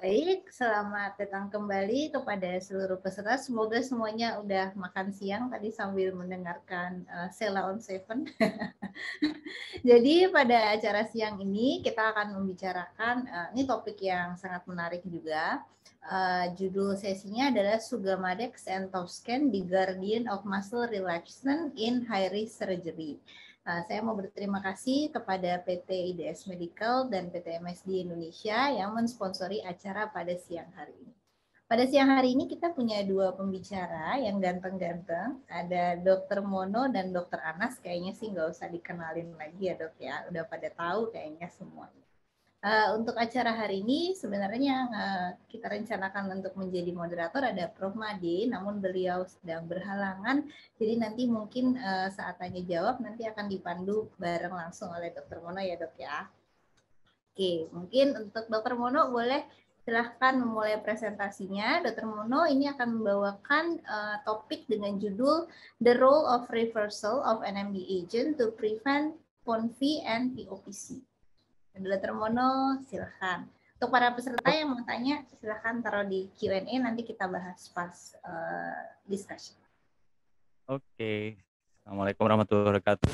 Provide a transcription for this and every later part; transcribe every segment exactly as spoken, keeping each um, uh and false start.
Baik, selamat datang kembali kepada seluruh peserta. Semoga semuanya udah makan siang tadi sambil mendengarkan uh, Sheila on Seven. Jadi pada acara siang ini kita akan membicarakan, uh, ini topik yang sangat menarik juga. Uh, judul sesinya adalah Sugamadex and Toscan, The Guardian of Muscle Relaxation in High Risk Surgery. Uh, saya mau berterima kasih kepada P T I D S Medical dan P T M S D Indonesia yang mensponsori acara pada siang hari ini. Pada siang hari ini kita punya dua pembicara yang ganteng-ganteng. Ada Dokter Mono dan Dokter Anas. Kayaknya sih nggak usah dikenalin lagi ya dok ya. Udah pada tahu kayaknya semuanya. Uh, untuk acara hari ini sebenarnya uh, kita rencanakan untuk menjadi moderator ada Prof Made, namun beliau sedang berhalangan, jadi nanti mungkin uh, saat tanya jawab nanti akan dipandu bareng langsung oleh Dokter Mono ya dok ya. Oke, mungkin untuk Dokter Mono boleh silahkan memulai presentasinya. Dokter Mono ini akan membawakan uh, topik dengan judul The Role of Reversal of N M D Agent to Prevent P O N V and P O P C. Dokter Mono, silahkan. Untuk para peserta yang mau tanya, silahkan taruh di Q and A, nanti kita bahas pas uh, discussion. Oke, Assalamualaikum warahmatullahi wabarakatuh.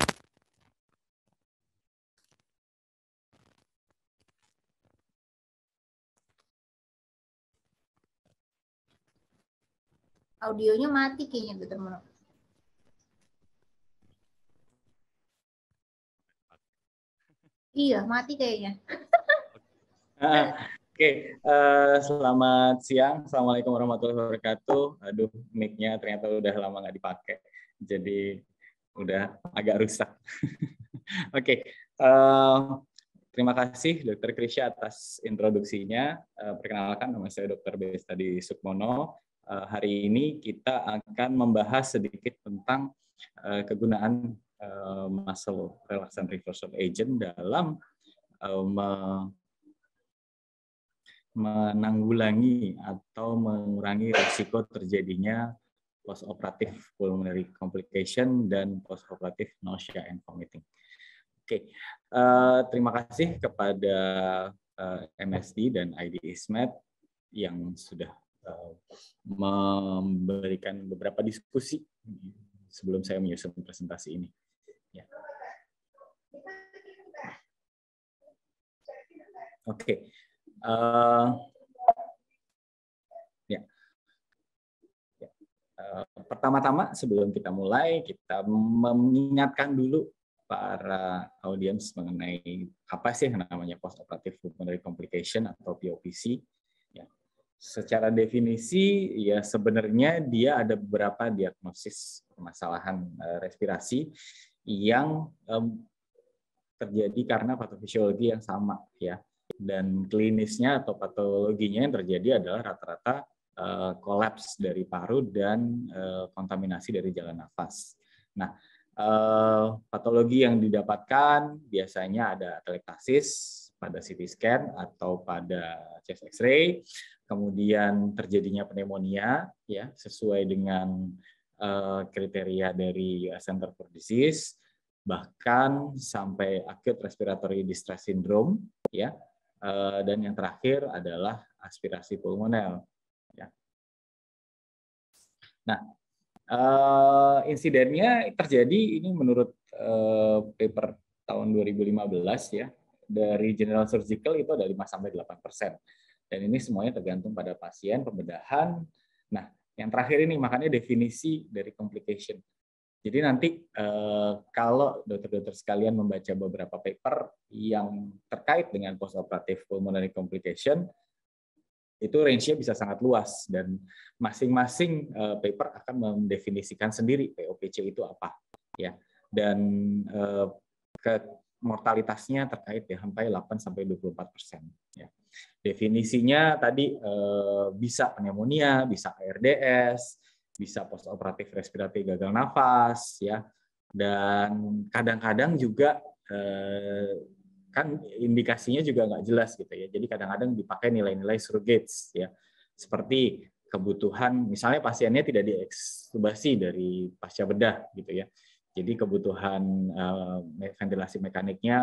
Audionya mati kayaknya, Dokter Mono. Iya, mati kayaknya. Oke, okay. uh, selamat siang. Assalamualaikum warahmatullahi wabarakatuh. Aduh, mic-nya ternyata udah lama nggak dipakai, jadi udah agak rusak. Oke, okay. uh, terima kasih Dokter Krisya atas introduksinya. Uh, perkenalkan, nama saya Dokter Bestadi Sukmono. Uh, hari ini kita akan membahas sedikit tentang uh, kegunaan uh, muscle relaxant reversal agent dalam uh, menanggulangi atau mengurangi risiko terjadinya postoperative pulmonary complication dan postoperative nausea and vomiting. Oke, uh, terima kasih kepada uh, M S D dan I D ISMED yang sudah uh, memberikan beberapa diskusi sebelum saya menyusun presentasi ini. Ya. Oke. Uh, ya. ya. Uh, pertama-tama sebelum kita mulai, kita mengingatkan dulu para audiens mengenai apa sih yang namanya postoperative pulmonary complication atau P O P C. Ya. Secara definisi, ya sebenarnya dia ada beberapa diagnosis permasalahan uh, respirasi yang um, terjadi karena patofisiologi yang sama, ya. Dan klinisnya atau patologinya yang terjadi adalah rata-rata uh, kolaps dari paru dan uh, kontaminasi dari jalan nafas. Nah, uh, patologi yang didapatkan biasanya ada atelektasis pada C T scan atau pada chest X-ray, kemudian terjadinya pneumonia, ya sesuai dengan uh, kriteria dari Center for Disease, bahkan sampai acute respiratory distress syndrome, ya. Uh, dan yang terakhir adalah aspirasi pulmoner. Ya. Nah, uh, insidennya terjadi ini menurut uh, paper tahun dua ribu lima belas ya dari General Surgical itu ada lima sampai delapan persen. Dan ini semuanya tergantung pada pasien, pembedahan. Nah, yang terakhir ini makanya definisi dari complication. Jadi nanti eh, kalau dokter-dokter sekalian membaca beberapa paper yang terkait dengan postoperative pulmonary complication, itu range-nya bisa sangat luas dan masing-masing eh, paper akan mendefinisikan sendiri P O P C itu apa, ya. Dan eh, ke mortalitasnya terkait ya sampai delapan sampai dua puluh empat persen, ya. Definisinya tadi eh, bisa pneumonia, bisa A R D S, bisa postoperatif respirasi gagal nafas, ya, dan kadang-kadang juga eh, kan indikasinya juga nggak jelas gitu ya. Jadi kadang-kadang dipakai nilai-nilai surrogates, ya, seperti kebutuhan misalnya pasiennya tidak diekstubasi dari pasca bedah gitu ya. Jadi kebutuhan eh, ventilasi mekaniknya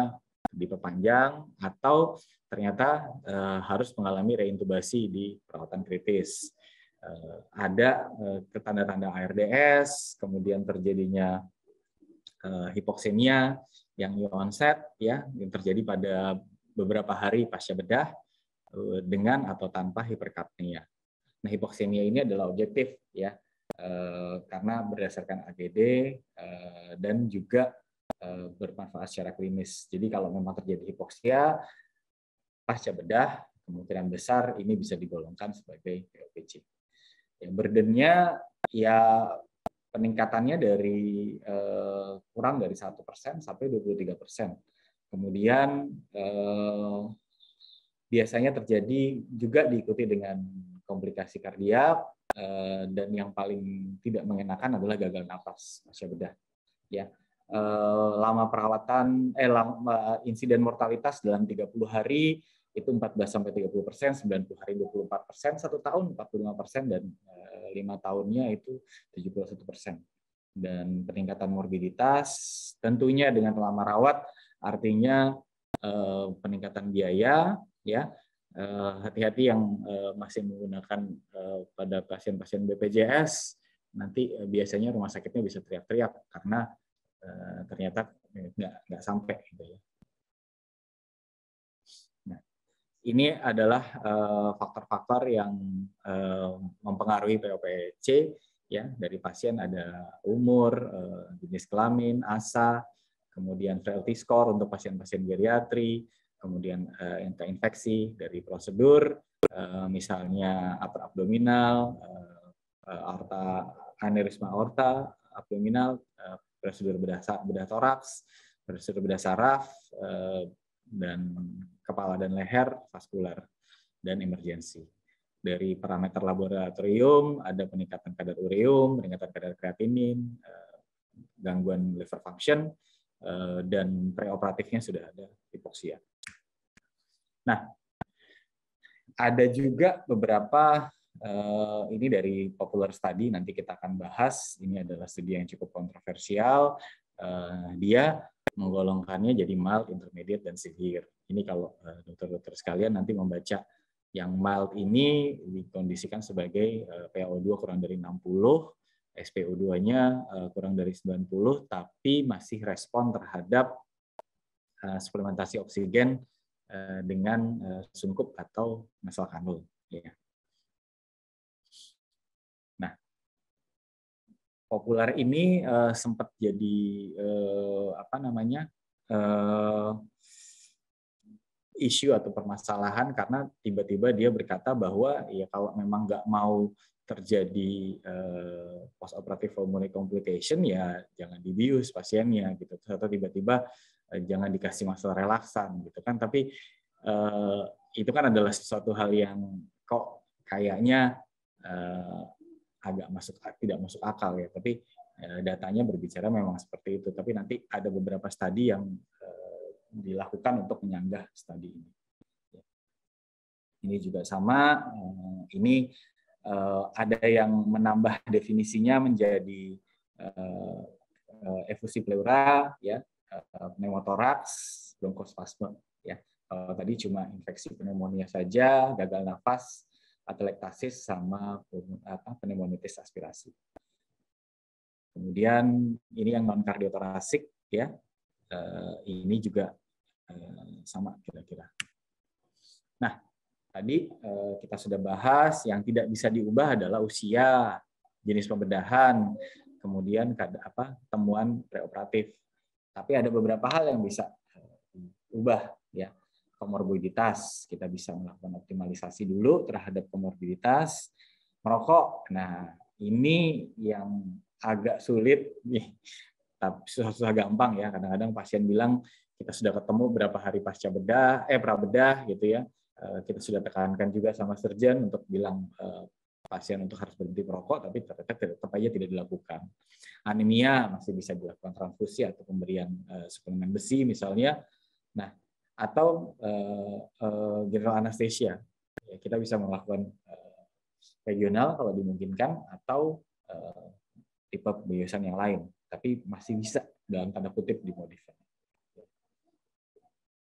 diperpanjang, atau ternyata uh, harus mengalami reintubasi di perawatan kritis. Uh, ada uh, tanda-tanda A R D S, kemudian terjadinya uh, hipoksemia yang onset ya, yang terjadi pada beberapa hari pasca bedah uh, dengan atau tanpa hiperkapnia. Nah, hipoksemia ini adalah objektif ya, uh, karena berdasarkan A G D uh, dan juga uh, bermanfaat secara klinis. Jadi kalau memang terjadi hipoksia pasca bedah, kemungkinan besar ini bisa digolongkan sebagai P O P C. Ya, burdennya ya peningkatannya dari eh, kurang dari satu persen sampai dua puluh tiga persen. Kemudian eh, biasanya terjadi juga diikuti dengan komplikasi kardiak eh, dan yang paling tidak mengenakan adalah gagal napas pasca bedah. Ya, eh, lama perawatan, eh lama insiden mortalitas dalam tiga puluh hari itu empat belas sampai tiga puluh persen, sembilan puluh hari dua puluh empat persen, satu tahun empat puluh lima persen, dan lima tahunnya itu tujuh puluh satu persen. Dan peningkatan morbiditas tentunya dengan lama rawat artinya eh, peningkatan biaya ya. Eh, hati-hati yang eh, masih menggunakan eh, pada pasien-pasien B P J S, nanti eh, biasanya rumah sakitnya bisa teriak-teriak karena eh, ternyata nggak nggak sampai gitu ya. Nah, ini adalah faktor-faktor uh, yang uh, mempengaruhi P O P C ya. Dari pasien ada umur, uh, jenis kelamin, asa, kemudian frailty score untuk pasien-pasien geriatri, kemudian uh, infeksi dari prosedur, uh, misalnya upper abdominal, uh, aorta, aneurisma aorta, abdominal, uh, prosedur bedah bedah toraks, prosedur bedah saraf, uh, dan kepala dan leher, vaskular, dan emergensi. Dari parameter laboratorium, ada peningkatan kadar ureum, peningkatan kadar kreatinin, gangguan liver function, dan preoperatifnya sudah ada hipoksia. Nah, ada juga beberapa, ini dari popular study, nanti kita akan bahas, ini adalah studi yang cukup kontroversial, dia menggolongkannya jadi mild, intermediate, dan severe. Ini kalau dokter-dokter sekalian nanti membaca yang mild ini dikondisikan sebagai P a O dua kurang dari enam puluh, S p O dua-nya kurang dari sembilan puluh, tapi masih respon terhadap suplementasi oksigen dengan sungkup atau nasal kanul. Nah, populer ini uh, sempat jadi uh, apa namanya uh, isu atau permasalahan karena tiba-tiba dia berkata bahwa ya kalau memang nggak mau terjadi uh, post operative pulmonary complication ya jangan dibius pasiennya gitu, atau tiba-tiba uh, jangan dikasih masalah relaksan gitu kan. Tapi uh, itu kan adalah sesuatu hal yang kok kayaknya uh, agak masuk tidak masuk akal ya, tapi eh, datanya berbicara memang seperti itu. Tapi nanti ada beberapa studi yang eh, dilakukan untuk menyanggah studi ini. Ini juga sama. Eh, ini eh, ada yang menambah definisinya menjadi eh, efusi pleura, ya, eh, pneumotoraks, bronkospasme. Ya, eh, tadi cuma infeksi pneumonia saja, gagal nafas, atelektasis sama apa pneumonitis aspirasi. Kemudian ini yang non kardiotorasik ya, ini juga sama kira-kira. Nah, tadi kita sudah bahas yang tidak bisa diubah adalah usia, jenis pembedahan, kemudian apa temuan preoperatif. Tapi ada beberapa hal yang bisa diubah ya. Komorbiditas, kita bisa melakukan optimalisasi dulu terhadap komorbiditas. Merokok, nah ini yang agak sulit nih, tapi susah-susah gampang ya. Kadang-kadang pasien bilang kita sudah ketemu berapa hari pasca bedah, eh prabedah gitu ya. Kita sudah tekankan juga sama surgeon untuk bilang pasien untuk harus berhenti merokok, tapi ternyata tetap aja tidak dilakukan. Anemia masih bisa dilakukan transfusi atau pemberian suplemen besi misalnya. Nah, atau uh, uh, general anesthesia. Ya, kita bisa melakukan uh, regional kalau dimungkinkan, atau uh, tipe pembiasan yang lain, tapi masih bisa dalam tanda kutip dimodif.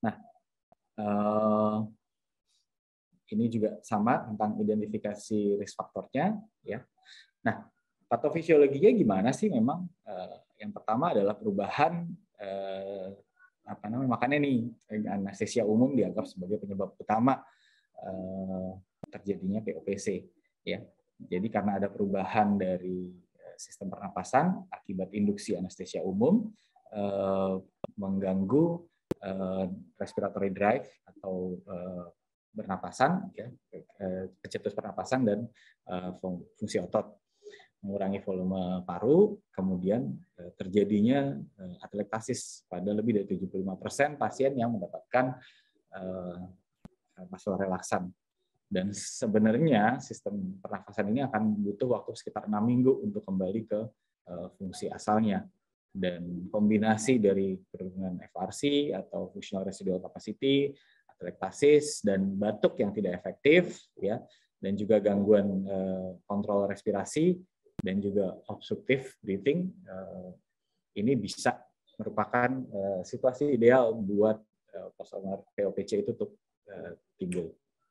Nah, uh, ini juga sama tentang identifikasi risk faktornya, ya. Nah, patofisiologinya gimana sih? Memang uh, yang pertama adalah perubahan uh, apa namanya makanya nih anestesia umum dianggap sebagai penyebab utama uh, terjadinya P O P C, ya. Jadi karena ada perubahan dari sistem pernapasan akibat induksi anestesia umum uh, mengganggu uh, respiratory drive atau uh, bernapasan, ya, pencetus pernapasan dan uh, fungsi otot, mengurangi volume paru, kemudian uh, terjadinya uh, atelektasis pada lebih dari tujuh puluh lima persen pasien yang mendapatkan uh, masalah relaksan. Dan sebenarnya sistem pernafasan ini akan butuh waktu sekitar enam minggu untuk kembali ke uh, fungsi asalnya. Dan kombinasi dari penurunan F R C atau functional residual capacity, atelektasis, dan batuk yang tidak efektif, ya, dan juga gangguan uh, kontrol respirasi dan juga obstructive breathing, uh, ini bisa merupakan uh, situasi ideal buat uh, post-pulmonary P O P C itu untuk uh, timbul.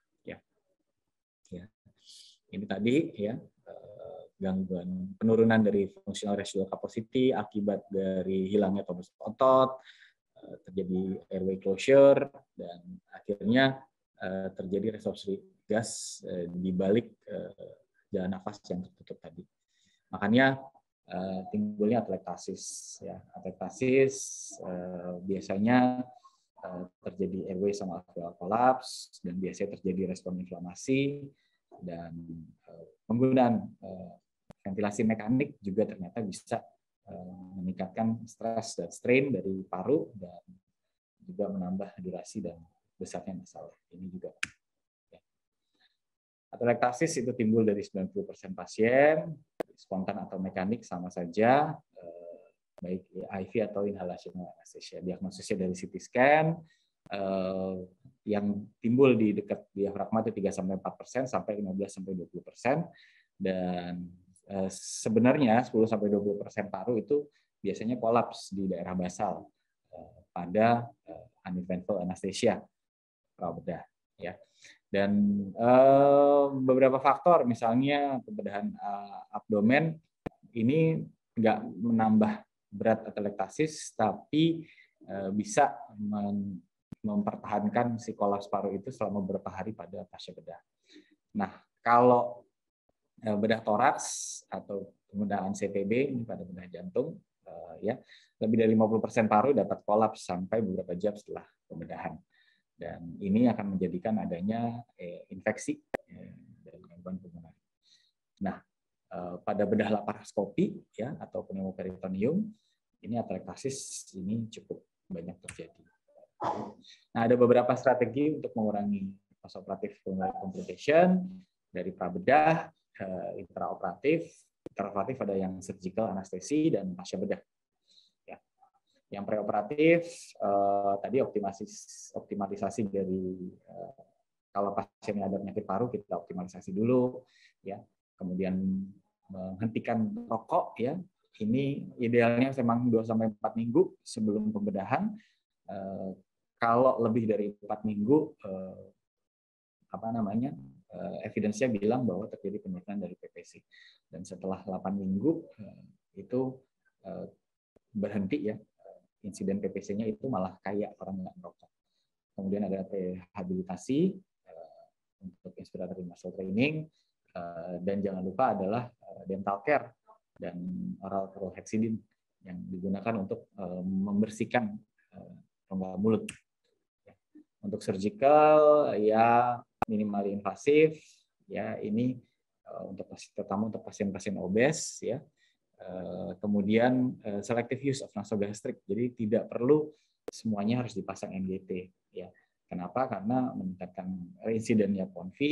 Ya. Ini tadi ya gangguan penurunan dari functional residual capacity akibat dari hilangnya tonus otot, terjadi airway closure, dan akhirnya terjadi resorpsi gas di balik jalan nafas yang tertutup tadi. Makanya timbulnya atelektasis. Ya. Atelektasis biasanya terjadi airway sama alveolar collapse, dan biasanya terjadi respon inflamasi, dan uh, penggunaan uh, ventilasi mekanik juga ternyata bisa uh, meningkatkan stres dan strain dari paru dan juga menambah durasi dan besarnya masalah. Ini juga. Ya. Atelektasis itu timbul dari sembilan puluh persen pasien, spontan atau mekanik sama saja, uh, baik I V atau inhalational anesthesia. Diagnosisnya dari C T scan, uh, yang timbul di dekat diafragma itu tiga sampai empat persen sampai lima belas sampai dua puluh persen, dan uh, sebenarnya sepuluh sampai dua puluh persen paru itu biasanya kolaps di daerah basal uh, pada uh, uneventful anesthesia prabedah, ya. Dan uh, beberapa faktor, misalnya pembedahan uh, abdomen ini nggak menambah berat atelektasis, tapi uh, bisa men mempertahankan si kolaps paru itu selama beberapa hari pada pasca bedah. Nah, kalau uh, bedah toraks atau penggunaan C P B pada bedah jantung, uh, ya lebih dari lima puluh persen paru dapat kolaps sampai beberapa jam setelah pembedahan. Dan ini akan menjadikan adanya eh, infeksi eh, dan gangguan pulmoner. Nah, eh, pada bedah laparoskopi ya atau pneumoperitoneum, ini atelektasis ini cukup banyak terjadi. Nah, ada beberapa strategi untuk mengurangi postoperatif pulmonary complication dari prabedah, eh, intraoperatif, intraoperatif ada yang surgical anestesi dan pasca bedah. Yang preoperatif eh, tadi optimasi optimalisasi dari eh, kalau pasiennya ada penyakit paru kita optimalisasi dulu, ya. Kemudian menghentikan rokok, ya. Ini idealnya memang dua sampai empat minggu sebelum pembedahan. Eh, kalau lebih dari empat minggu eh, apa namanya? Eh, evidence-nya bilang bahwa terjadi penurunan dari P P C. Dan setelah delapan minggu eh, itu eh, berhenti, ya. Insiden P P C-nya itu malah kayak orang nggak merokok. Kemudian ada rehabilitasi uh, untuk inspiratory muscle training, uh, dan jangan lupa adalah uh, dental care dan oral chlorhexidine yang digunakan untuk uh, membersihkan uh, rongga mulut. Untuk surgical ya minimal invasif, ya ini uh, untuk terutama untuk pasien-pasien obes, ya. Kemudian selective use of nasogastric, jadi tidak perlu semuanya harus dipasang N G T, ya. Kenapa? Karena meningkatkan insidennya P O N V,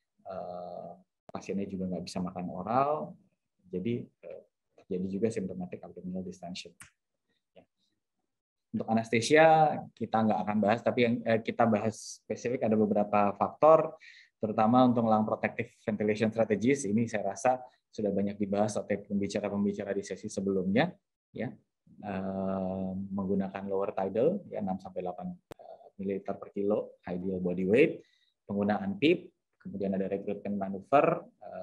pasiennya juga nggak bisa makan oral, jadi terjadi juga symptomatic abdominal distension. Ya. Untuk anestesia kita nggak akan bahas, tapi yang kita bahas spesifik ada beberapa faktor, terutama untuk lung protective ventilation strategies. Ini saya rasa sudah banyak dibahas oleh pembicara-pembicara di sesi sebelumnya, ya, uh, menggunakan lower tidal, ya enam sampai delapan mililiter per kilo ideal body weight, penggunaan P I P, kemudian ada recruitment maneuver,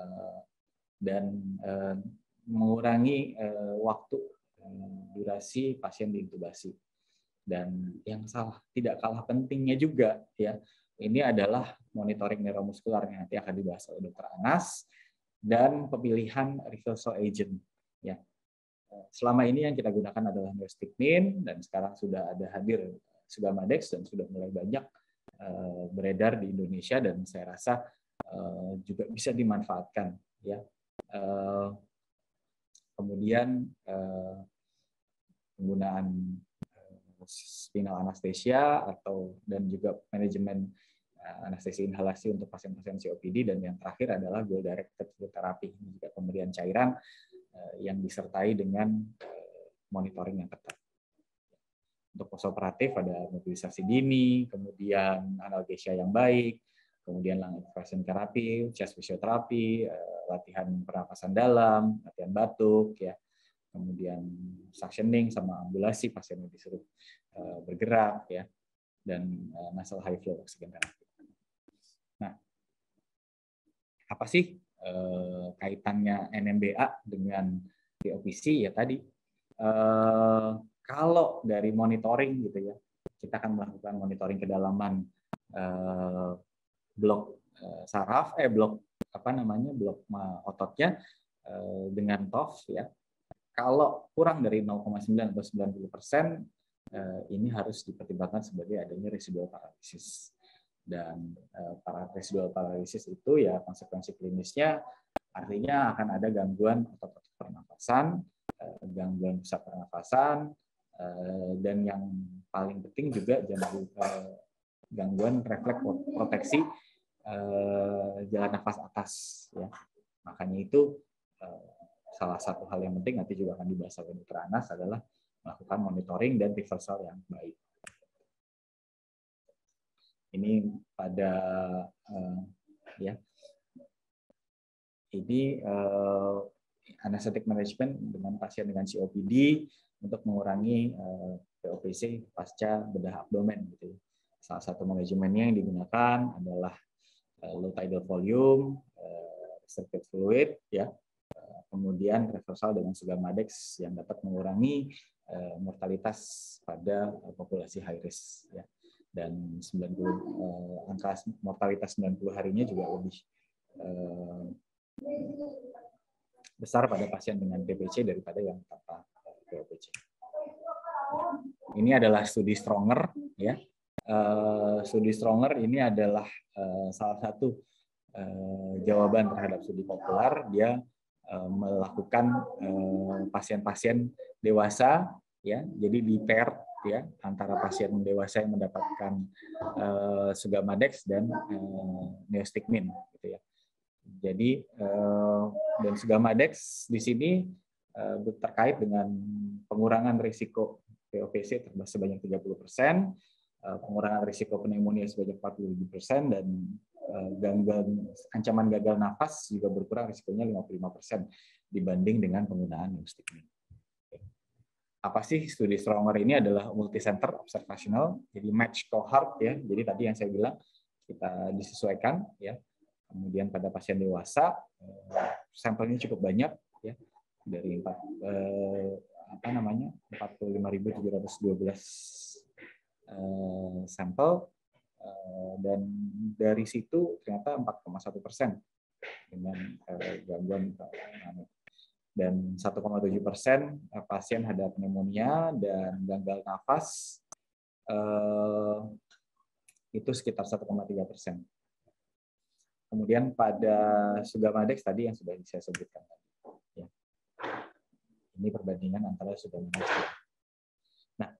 dan mengurangi waktu durasi pasien diintubasi. Dan yang salah tidak kalah pentingnya juga ya, ini adalah monitoring neuromuskular yang nanti akan dibahas oleh Dokter Anas, dan pemilihan reversal agent ya. Selama ini yang kita gunakan adalah neostigmin, dan sekarang sudah ada hadir Sugamadex dan sudah mulai banyak uh, beredar di Indonesia, dan saya rasa uh, juga bisa dimanfaatkan ya. Uh, kemudian uh, penggunaan spinal anesthesia atau dan juga manajemen anestesi inhalasi untuk pasien-pasien C O P D, dan yang terakhir adalah goal directed therapy, juga pemberian cairan yang disertai dengan monitoring yang ketat. Untuk postoperatif ada mobilisasi dini, kemudian analgesia yang baik, kemudian lung extraction therapy, chest physiotherapy, latihan pernapasan dalam, latihan batuk ya. Kemudian suctioning sama ambulasi, pasien yang disuruh uh, bergerak ya, dan uh, nasal high flow oxygen therapy. Nah, apa sih uh, kaitannya N M B A dengan P O P C ya tadi? Uh, kalau dari monitoring gitu ya, kita akan melakukan monitoring kedalaman uh, blok uh, saraf, eh blok apa namanya blok ototnya uh, dengan T O F ya. Kalau kurang dari nol koma sembilan atau sembilan puluh persen, ini harus dipertimbangkan sebagai adanya residual paralisis. Dan para residual paralisis itu ya konsekuensi klinisnya artinya akan ada gangguan otot-otot pernafasan, gangguan pusat pernafasan, dan yang paling penting juga gangguan refleks proteksi jalan nafas atas. Ya. Makanya itu salah satu hal yang penting nanti juga akan dibahas oleh Dokter Anas adalah melakukan monitoring dan reversal yang baik. Ini pada uh, ya, ini uh, anesthetic management dengan pasien dengan C O P D untuk mengurangi uh, P O P C pasca bedah abdomen gitu. Salah satu manajemennya yang digunakan adalah uh, low tidal volume, uh, restricted fluid ya. Kemudian reversal dengan Sugamadex yang dapat mengurangi uh, mortalitas pada uh, populasi high risk ya. Dan sembilan puluh uh, angka mortalitas sembilan puluh harinya juga lebih uh, besar pada pasien dengan P P C daripada yang tanpa P O P C. Ini adalah studi Stronger ya. Uh, studi Stronger ini adalah uh, salah satu uh, jawaban terhadap studi populer. Dia melakukan pasien-pasien dewasa ya, jadi di pair ya antara pasien dewasa yang mendapatkan uh, Sugamadex dan uh, neostigmin gitu ya. Jadi uh, dan Sugamadex di sini uh, terkait dengan pengurangan risiko P O P C sebanyak tiga puluh persen, uh, pengurangan risiko pneumonia sebanyak empat puluh tujuh persen, dan gangguan ancaman gagal nafas juga berkurang risikonya lima puluh lima persen dibanding dengan penggunaan neostigmin. Apa sih studi Stronger ini? Adalah multicenter observational, jadi match cohort ya. Jadi tadi yang saya bilang kita disesuaikan ya. Kemudian pada pasien dewasa sampelnya cukup banyak ya, dari empat eh, apa namanya empat puluh lima ribu tujuh ratus dua belas eh, sampel. Dan dari situ ternyata empat koma satu persen dengan gangguan, dan satu koma tujuh persen pasien ada pneumonia dan gagal nafas, itu sekitar satu koma tiga persen. Kemudian pada Sugamadex tadi yang sudah saya sebutkan tadi, ya. Ini perbandingan antara Sugamadex. Nah,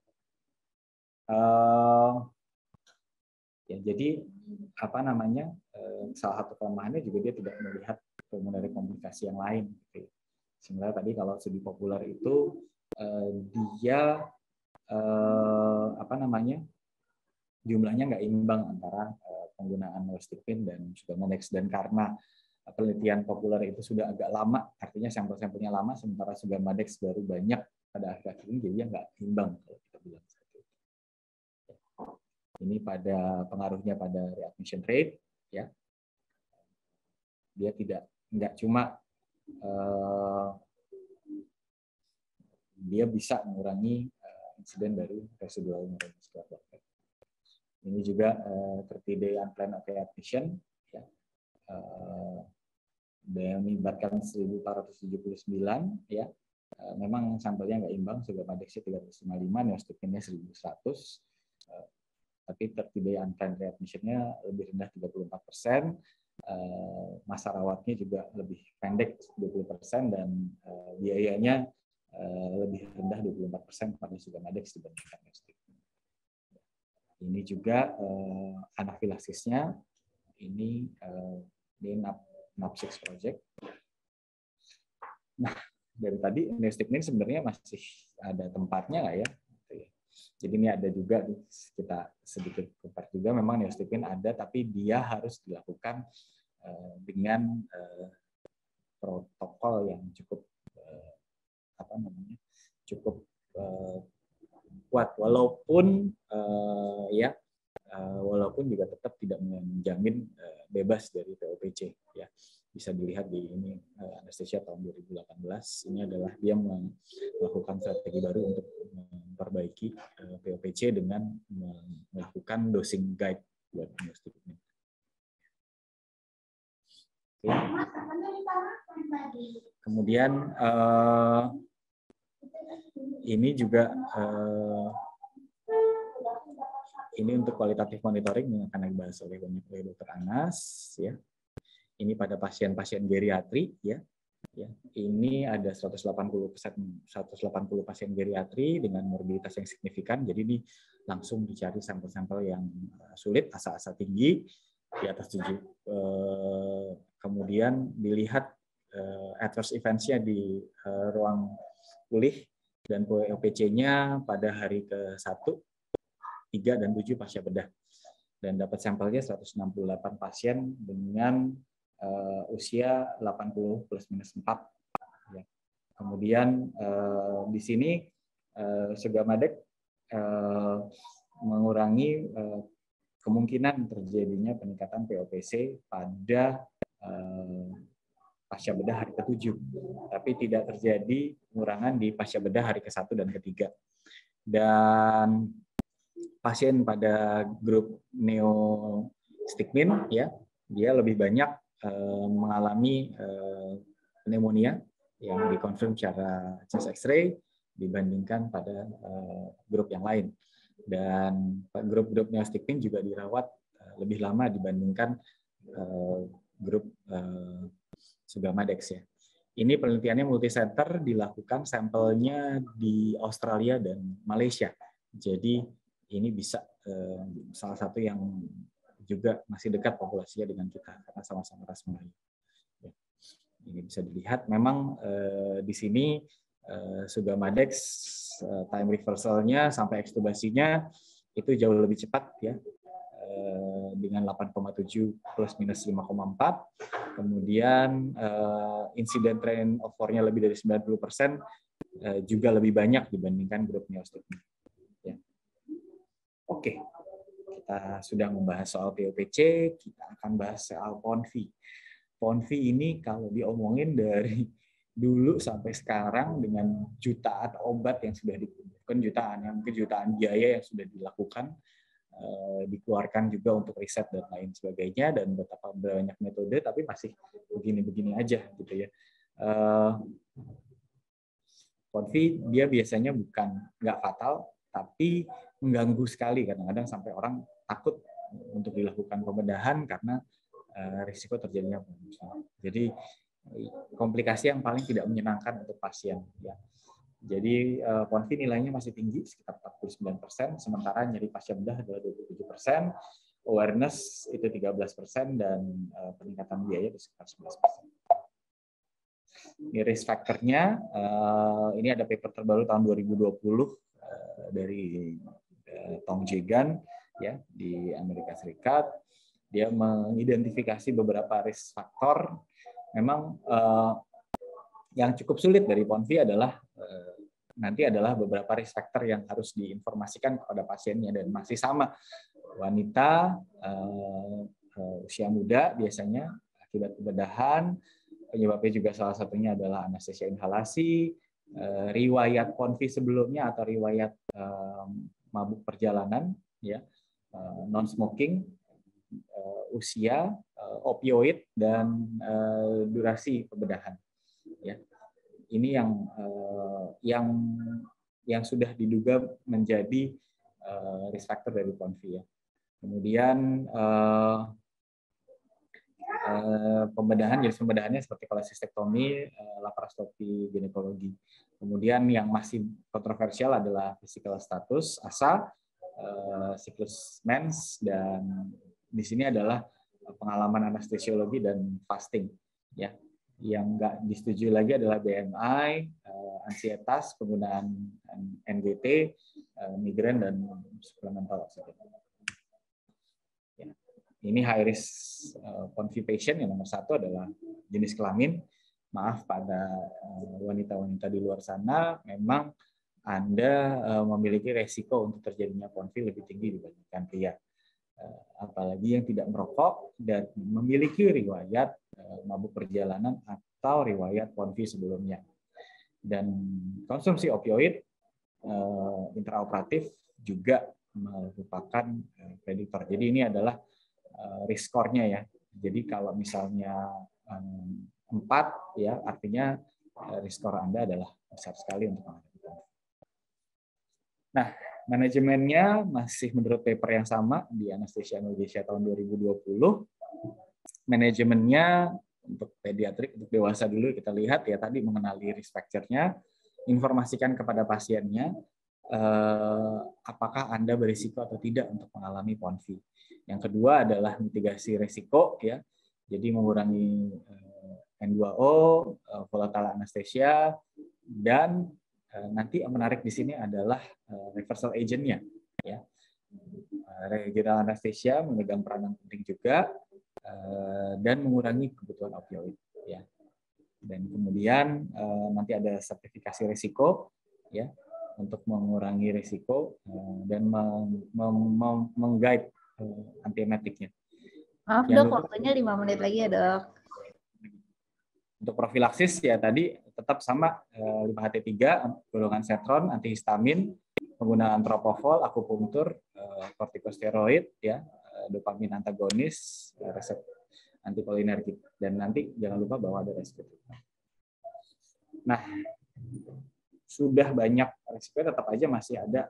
uh, ya, jadi apa namanya salah satu kelemahannya juga dia tidak melihat pulmonary komplikasi yang lain. Gitu. Sebenarnya tadi kalau studi populer itu uh, dia uh, apa namanya jumlahnya nggak imbang antara uh, penggunaan neostigmin dan Sugamadex, dan karena penelitian populer itu sudah agak lama, artinya sampel-sampelnya lama, sementara Sugamadex baru banyak pada akhir-akhir ini, jadi nggak imbang kalau kita bilang. Ini pada pengaruhnya pada readmission rate, ya. Dia tidak nggak cuma uh, dia bisa mengurangi uh, insiden dari residual neuromuscular blockade. Ini juga uh, thirty day unplanned readmission, ya. Uh, dan melibatkan seribu empat ratus tujuh puluh sembilan, ya. Uh, memang sampelnya nggak imbang, Sugammadex nya tiga ratus lima puluh lima, Neostigmine-nya seribu seratus. Uh, tapi thirty day unplanned readmission-nya lebih rendah tiga puluh empat persen, uh, masa rawatnya juga lebih pendek dua puluh persen, dan uh, biayanya uh, lebih rendah dua puluh empat persen pada Sugammadex dibandingkan Neostigmine. Ini juga uh, anafilaktisnya, ini uh, di N A P enam project. Nah, dari tadi Neostigmine sebenarnya masih ada tempatnya nggak ya? Jadi ini ada juga, kita sedikit kupas juga, memang Neostigmine ada, tapi dia harus dilakukan uh, dengan uh, protokol yang cukup uh, apa namanya, cukup uh, kuat, walaupun uh, ya uh, walaupun juga tetap tidak menjamin uh, bebas dari P O P C, ya. Bisa dilihat di ini uh, Anesthesia tahun dua ribu delapan belas, ini adalah dia melakukan strategi baru untuk memperbaiki uh, P O P C dengan melakukan dosing guide buat Neostigmine. Oke. Kemudian uh, ini juga uh, ini untuk kualitatif monitoring yang akan dibahas oleh oleh Dokter Anas, ya. Ini pada pasien-pasien geriatri, ya. Ya, ini ada seratus delapan puluh pasien geriatri dengan morbiditas yang signifikan. Jadi ini langsung dicari sampel-sampel yang sulit, asa-asa tinggi di atas tujuh. Kemudian dilihat adverse events-nya di ruang pulih dan P O P C-nya pada hari ke satu, tiga, dan tujuh pasca bedah. Dan dapat sampelnya seratus enam puluh delapan pasien dengan Uh, usia delapan puluh plus minus empat. Ya. Kemudian uh, di sini uh, Sugammadex uh, mengurangi uh, kemungkinan terjadinya peningkatan P O P C pada uh, pasca bedah hari ketujuh, tapi tidak terjadi pengurangan di pasca bedah hari ke satu dan ketiga. Dan pasien pada grup Neostigmine, ya, dia lebih banyak mengalami pneumonia yang dikonfirm secara chest X-ray dibandingkan pada grup yang lain. Dan grup-grup Neostigmine juga dirawat lebih lama dibandingkan grup Sugammadex, ya. Ini penelitiannya multicenter, dilakukan sampelnya di Australia dan Malaysia. Jadi ini bisa salah satu yang juga masih dekat populasinya dengan kita karena sama-sama ras Melayu. Ya. Ini bisa dilihat memang eh, di sini eh, Sugammadex eh, time reversal-nya sampai ekstubasinya itu jauh lebih cepat, ya, eh, dengan delapan koma tujuh plus minus lima koma empat. Kemudian eh, insiden train of four-nya lebih dari sembilan puluh persen, eh, juga lebih banyak dibandingkan grup Neostigmine. Ya. Oke. Kita sudah membahas soal P O P C, kita akan bahas soal P O N V. P O N V ini kalau diomongin dari dulu sampai sekarang dengan jutaan obat yang sudah dikumpulkan, jutaan yang mungkin jutaan biaya yang sudah dilakukan, eh, dikeluarkan juga untuk riset dan lain sebagainya, dan betapa banyak metode, tapi masih begini-begini aja gitu, ya. Eh, P O N V dia biasanya bukan nggak fatal, tapi mengganggu sekali, kadang-kadang sampai orang takut untuk dilakukan pembedahan karena uh, risiko terjadinya penggusuran. Jadi komplikasi yang paling tidak menyenangkan untuk pasien, ya. Jadi uh, P O N V nilainya masih tinggi sekitar empat puluh sembilan persen, sementara nyeri pasca bedah adalah dua puluh tujuh persen, awareness itu tiga belas persen, dan uh, peningkatan biaya itu sekitar sebelas persen. Ini risk factor-nya, uh, ini ada paper terbaru tahun dua ribu dua puluh uh, dari uh, Tom Jegan, ya, di Amerika Serikat. Dia mengidentifikasi beberapa risk factor. Memang uh, yang cukup sulit dari P O N V adalah uh, nanti adalah beberapa risk factor yang harus diinformasikan kepada pasiennya, dan masih sama wanita uh, uh, usia muda biasanya akibat pembedahan. Penyebabnya juga salah satunya adalah anestesia inhalasi, uh, riwayat konfi sebelumnya atau riwayat uh, mabuk perjalanan, ya, uh, non smoking, uh, usia, uh, opioid, dan uh, durasi pembedahan. Ya, ini yang uh, yang yang sudah diduga menjadi uh, risk factor dari konfi, ya. Kemudian uh, uh, pembedahan, jenis pembedahannya seperti kolesistektomi, uh, laparoskopi, ginekologi. Kemudian yang masih kontroversial adalah physical status, A S A, uh, siklus mens, dan di sini adalah pengalaman anestesiologi dan fasting. Ya, yang nggak disetujui lagi adalah B M I, uh, ansietas, penggunaan N G T, uh, migrain, dan suplemental oksigen. Ya. Ini high risk uh, konfi patient. Yang nomor satu adalah jenis kelamin. Maaf pada wanita-wanita uh, di luar sana, memang Anda uh, memiliki resiko untuk terjadinya konfi lebih tinggi dibandingkan pria. Uh, apalagi yang tidak merokok dan memiliki riwayat uh, mabuk perjalanan atau riwayat konfi sebelumnya. Dan konsumsi opioid uh, intraoperatif juga merupakan uh, prediktor. Jadi ini adalah uh, risk score-nya, ya. Jadi kalau misalnya um, empat, ya, artinya uh, risk score Anda adalah besar sekali untuk menghadapi konfi. Nah, manajemennya masih menurut paper yang sama di Anesthesia Analgesia tahun dua ribu dua puluh. Manajemennya untuk pediatrik, untuk dewasa dulu kita lihat, ya, tadi mengenali risk factor-nya, informasikan kepada pasiennya eh, apakah Anda berisiko atau tidak untuk mengalami konfi. Yang kedua adalah mitigasi risiko, ya. Jadi mengurangi eh, N dua O, eh, volatile anesthesia, dan nanti yang menarik di sini adalah uh, reversal agent-nya, ya. Uh, regional anesthesia memegang peranan penting juga, uh, dan mengurangi kebutuhan opioid, ya. Dan kemudian uh, nanti ada sertifikasi risiko, ya, untuk mengurangi risiko uh, dan meng-guide uh, antiemetiknya. Maaf dok, waktunya lima menit lagi ya dok. Untuk profilaksis, ya, tadi tetap sama, lima H T tiga, golongan setron, antihistamin, penggunaan propofol, akupunktur, kortikosteroid, ya, dopamin antagonis, resep antikolinergik, dan nanti jangan lupa bahwa ada rescue. Nah, sudah banyak rescue, tetap aja masih ada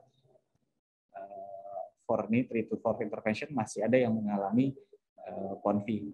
for need, three to four intervention, masih ada yang mengalami konfi.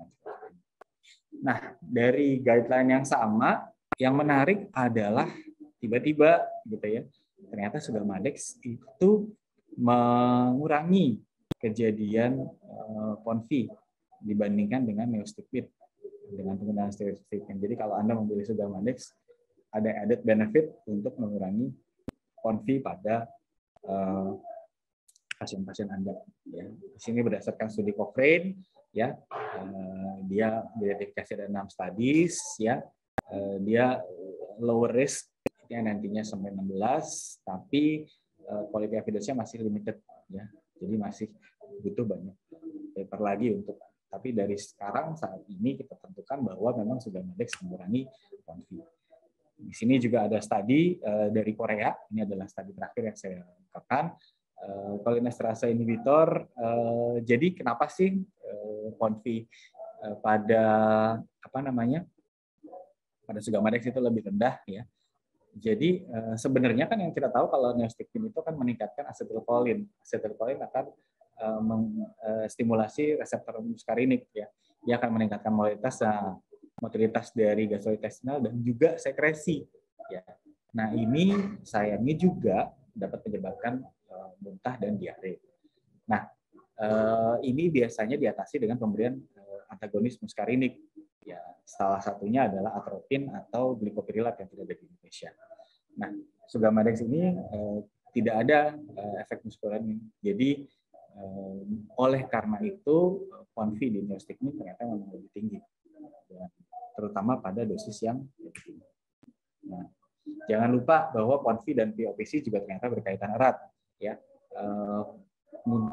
Nah, dari guideline yang sama, yang menarik adalah tiba-tiba, gitu ya, ternyata Sugammadex itu mengurangi kejadian konfi dibandingkan dengan neostigmine dengan penggunaan stereostigmine. Jadi kalau Anda memilih Sugammadex, ada added benefit untuk mengurangi konfi pada pasien-pasien Anda. Ya. Di sini berdasarkan studi Cochrane, ya, dia diidentifikasi ada enam studies, ya, dia lower risk, ya, nantinya sampai enam belas, tapi quality evidence-nya masih limited, ya, jadi masih butuh banyak paper lagi untuk, tapi dari sekarang saat ini kita tentukan bahwa memang Sugammadex mengurangi konfi. Di sini juga ada studi dari Korea, ini adalah studi terakhir yang saya ungkapkan. Cholinesterase inhibitor. Jadi kenapa sih konfi pada apa namanya pada Sugammadex itu lebih rendah, ya? Jadi sebenarnya kan yang kita tahu kalau neostigmine itu kan meningkatkan asetilkolin. Asetilkolin akan menstimulasi reseptor muskarinik, ya. Dia akan meningkatkan mobilitas, motilitas dari gastrointestinal dan juga sekresi, ya. Nah, ini sayangnya juga dapat menyebabkan muntah dan diare. Nah, ini biasanya diatasi dengan pemberian antagonis muskarinik. Ya, salah satunya adalah atropin atau glikopirilat yang tidak ada di Indonesia. Nah, Sugammadex ini tidak ada efek muskarinik. Jadi, oleh karena itu konfi di neostigmine ternyata memang lebih tinggi, terutama pada dosis yang lebih tinggi. Nah, jangan lupa bahwa konfi dan P O P C juga ternyata berkaitan erat, ya. Uh, muntah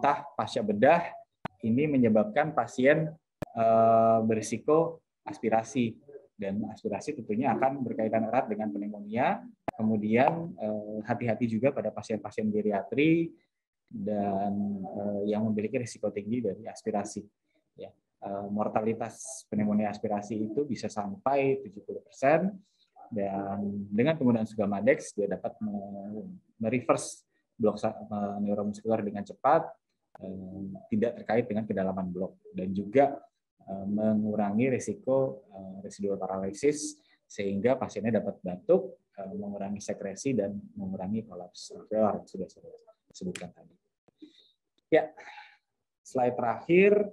patah pasca bedah ini menyebabkan pasien uh, berisiko aspirasi, dan aspirasi tentunya akan berkaitan erat dengan pneumonia. Kemudian uh, hati-hati juga pada pasien-pasien geriatri dan uh, yang memiliki risiko tinggi dari aspirasi. Ya, uh, mortalitas pneumonia aspirasi itu bisa sampai tujuh puluh persen, dan dengan penggunaan Sugamadex dia dapat mereverse blok neuromuskular dengan cepat, tidak terkait dengan kedalaman blok, dan juga mengurangi risiko residual paralisis sehingga pasiennya dapat batuk, mengurangi sekresi, dan mengurangi kolaps alveolar yang sudah saya sebutkan tadi. Ya, slide terakhir.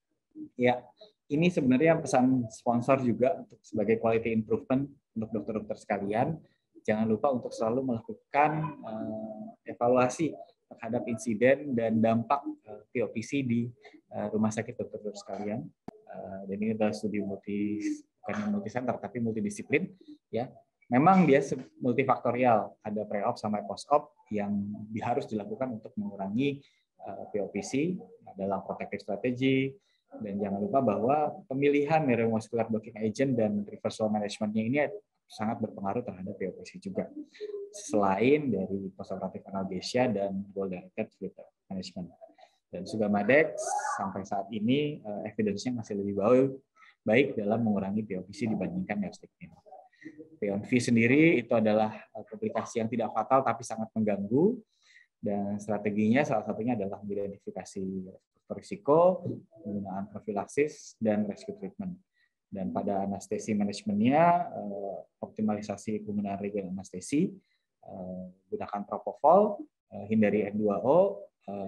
Ya, ini sebenarnya pesan sponsor juga untuk sebagai quality improvement untuk dokter-dokter sekalian. Jangan lupa untuk selalu melakukan evaluasi terhadap insiden dan dampak uh, P O P C di uh, rumah sakit dokter-dokter sekalian. Uh, dan ini adalah studi multi, bukan multi center tapi multidisiplin. Ya, memang dia multifaktorial. Ada pre-op sama post-op yang harus dilakukan untuk mengurangi uh, P O P C dalam protective strategy. Dan jangan lupa bahwa pemilihan neuromuscular blocking agent dan reversal management-nya ini sangat berpengaruh terhadap P O P C juga. Selain dari postoperative analgesia dan goal-directed fluid management. Dan Sugamadex sampai saat ini evidence-nya masih lebih baik dalam mengurangi P O P C dibandingkan neostigmine. P O N V sendiri itu adalah komplikasi yang tidak fatal tapi sangat mengganggu, dan strateginya salah satunya adalah mengidentifikasi risiko, penggunaan profilaksis, dan rescue treatment. Dan pada anestesi manajemennya, optimalisasi penggunaan regen anestesi, gunakan propofol, hindari N dua O,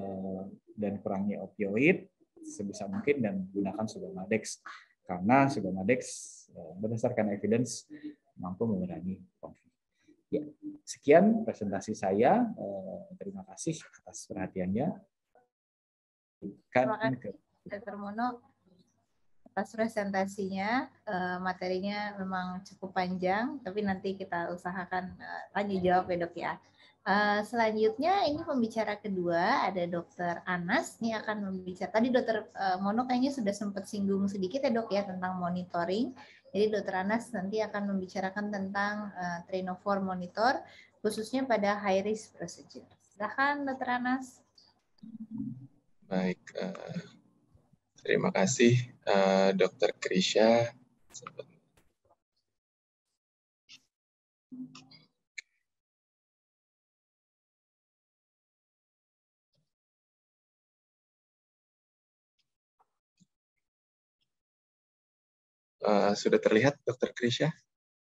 dan kurangi opioid sebisa mungkin, dan gunakan Sugamadex karena Sugamadex berdasarkan evidence mampu mengurangi konflik. Ya, sekian presentasi saya. Terima kasih atas perhatiannya. Terima kasih, Dokter Mono, atas presentasinya. Materinya memang cukup panjang, tapi nanti kita usahakan tanya jawab ya, Dok ya. Selanjutnya ini pembicara kedua ada Dokter Anas. Ini akan membicara. Tadi Dokter Mono kayaknya sudah sempat singgung sedikit ya, Dok ya, tentang monitoring. Jadi Dokter Anas nanti akan membicarakan tentang uh, Trainofor monitor khususnya pada high risk procedure. Silakan Dokter Anas. Baik, uh, terima kasih uh, Dokter Krisha. Uh, sudah terlihat Dokter Krisha?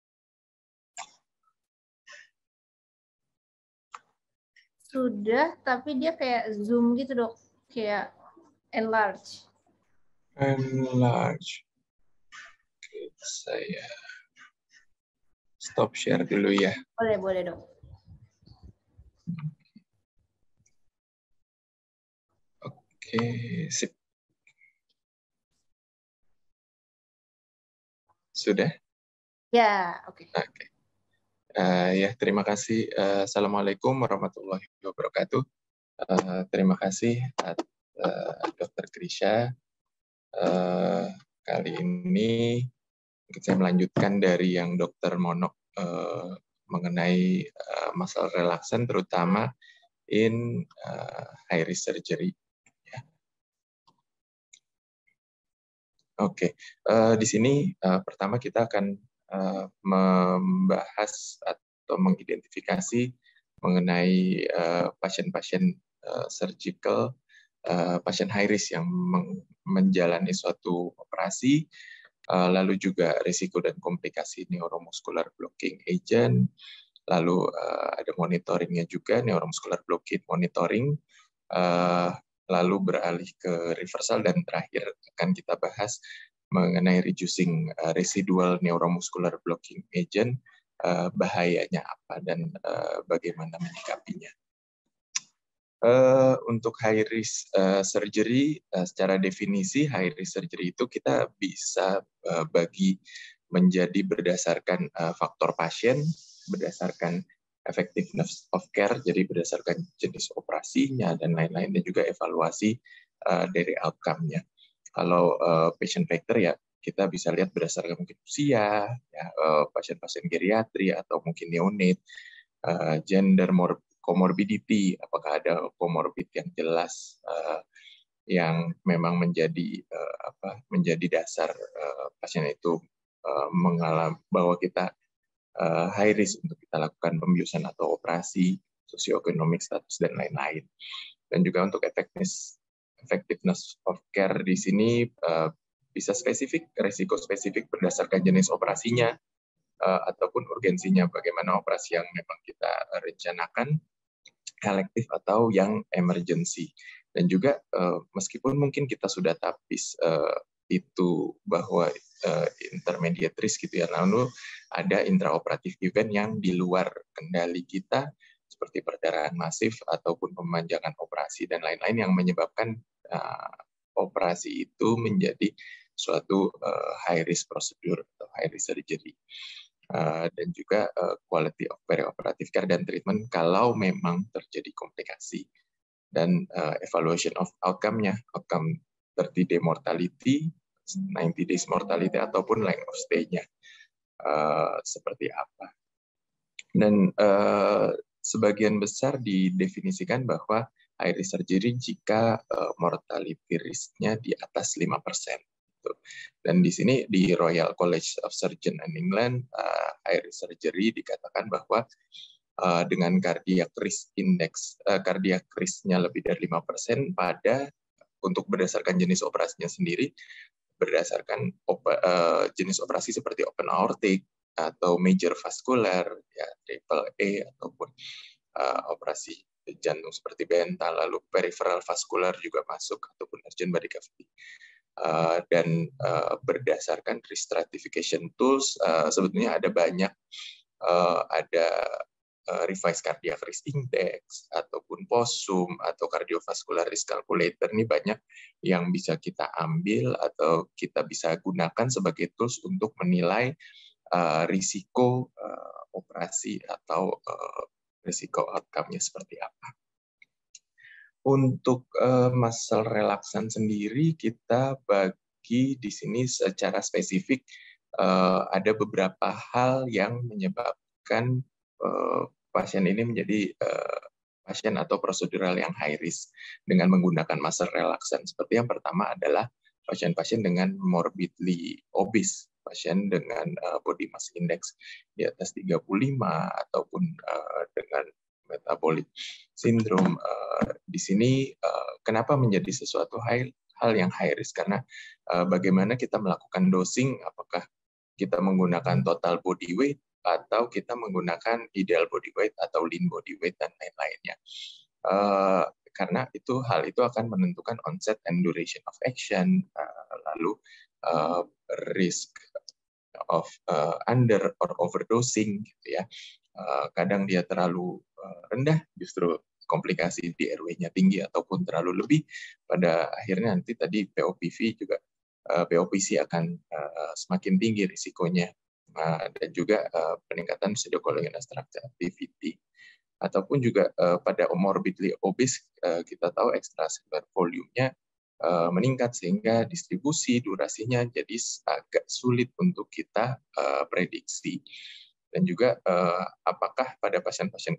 Sudah, tapi dia kayak zoom gitu, Dok. Kayak enlarge. Enlarge. Oke, saya stop share dulu ya. Boleh, boleh, Dok. Oke, sip. Sudah? Ya, oke. Okay. Oke. Okay. Uh, ya, terima kasih. Uh, Assalamualaikum warahmatullahi wabarakatuh. Uh, terima kasih uh, Dokter Krisha. Uh, kali ini saya melanjutkan dari yang Dokter Monok uh, mengenai uh, masalah relaksan, terutama in uh, high risk surgery. Ya. Oke, okay. uh, di sini uh, pertama kita akan uh, membahas atau mengidentifikasi mengenai pasien-pasien uh, uh, surgical, uh, pasien high risk yang menjalani suatu operasi, uh, lalu juga risiko dan komplikasi neuromuscular blocking agent, lalu uh, ada monitoringnya juga, neuromuscular blocking monitoring, uh, lalu beralih ke reversal, dan terakhir akan kita bahas mengenai reducing uh, residual neuromuscular blocking agent, uh, bahayanya apa dan uh, bagaimana menyikapinya. Uh, untuk high risk uh, surgery, uh, secara definisi high risk surgery itu kita bisa uh, bagi menjadi berdasarkan uh, faktor pasien, berdasarkan effectiveness of care, jadi berdasarkan jenis operasinya dan lain-lain, dan juga evaluasi uh, dari outcome-nya. Kalau uh, patient factor ya kita bisa lihat berdasarkan mungkin usia, ya, uh, pasien-pasien geriatri atau mungkin neonate, uh, gender, comorbidity, apakah ada comorbid yang jelas uh, yang memang menjadi uh, apa menjadi dasar uh, pasien itu uh, mengalami bahwa kita uh, high risk untuk kita lakukan pembiusan atau operasi, sosioekonomik status dan lain-lain. Dan juga untuk effectiveness effectiveness of care di sini uh, bisa spesifik, risiko spesifik berdasarkan jenis operasinya uh, ataupun urgensinya, bagaimana operasi yang memang kita rencanakan, elektif atau yang emergency. Dan juga uh, meskipun mungkin kita sudah tapis uh, itu bahwa uh, intermediate risk gitu ya, lalu ada intraoperatif event yang di luar kendali kita seperti perdarahan masif ataupun pemanjangan operasi dan lain-lain yang menyebabkan uh, operasi itu menjadi suatu uh, high risk prosedur atau high risk surgery. Uh, dan juga uh, quality of perioperative care dan treatment kalau memang terjadi komplikasi. Dan uh, evaluation of outcome-nya, outcome thirty day mortality, ninety days mortality, ataupun length of stay-nya uh, seperti apa. Dan uh, sebagian besar didefinisikan bahwa high risk surgery jika uh, mortality risk-nya di atas lima persen. Dan di sini di Royal College of Surgeons in England, uh, high risk surgery dikatakan bahwa uh, dengan cardiac risk index, uh, cardiac risk-nya lebih dari lima persen pada untuk berdasarkan jenis operasinya sendiri, berdasarkan op, uh, jenis operasi seperti open aortic atau major vascular, ya triple A ataupun uh, operasi jantung seperti bental, lalu peripheral vascular juga masuk ataupun urgent body cavity. Uh, dan uh, berdasarkan risk stratification tools, uh, sebetulnya ada banyak, uh, ada uh, revised cardiac risk index ataupun POSUM atau cardiovascular risk calculator, ini banyak yang bisa kita ambil atau kita bisa gunakan sebagai tools untuk menilai uh, risiko uh, operasi atau uh, risiko outcome-nya seperti apa. Untuk uh, muscle relaksan sendiri kita bagi di sini secara spesifik uh, ada beberapa hal yang menyebabkan uh, pasien ini menjadi uh, pasien atau prosedural yang high risk dengan menggunakan muscle relaksan. Seperti yang pertama adalah pasien-pasien dengan morbidly obese, pasien dengan uh, body mass index di atas tiga puluh lima ataupun uh, dengan metabolic syndrome. Uh, di sini uh, kenapa menjadi sesuatu hal hal yang high risk, karena uh, bagaimana kita melakukan dosing, apakah kita menggunakan total body weight atau kita menggunakan ideal body weight atau lean body weight dan lain-lainnya. Uh, karena itu hal itu akan menentukan onset and duration of action, uh, lalu uh, risk of uh, under or overdosing gitu ya. Uh, kadang dia terlalu uh, rendah, justru komplikasi di R W-nya tinggi, ataupun terlalu lebih, pada akhirnya nanti tadi P O P V juga uh, P O P C akan uh, semakin tinggi risikonya, uh, dan juga uh, peningkatan pseudocholinian structure activity, ataupun juga uh, pada morbidly obese uh, kita tahu extracellular volume-nya uh, meningkat sehingga distribusi durasinya jadi agak sulit untuk kita uh, prediksi. Dan juga uh, apakah pada pasien-pasien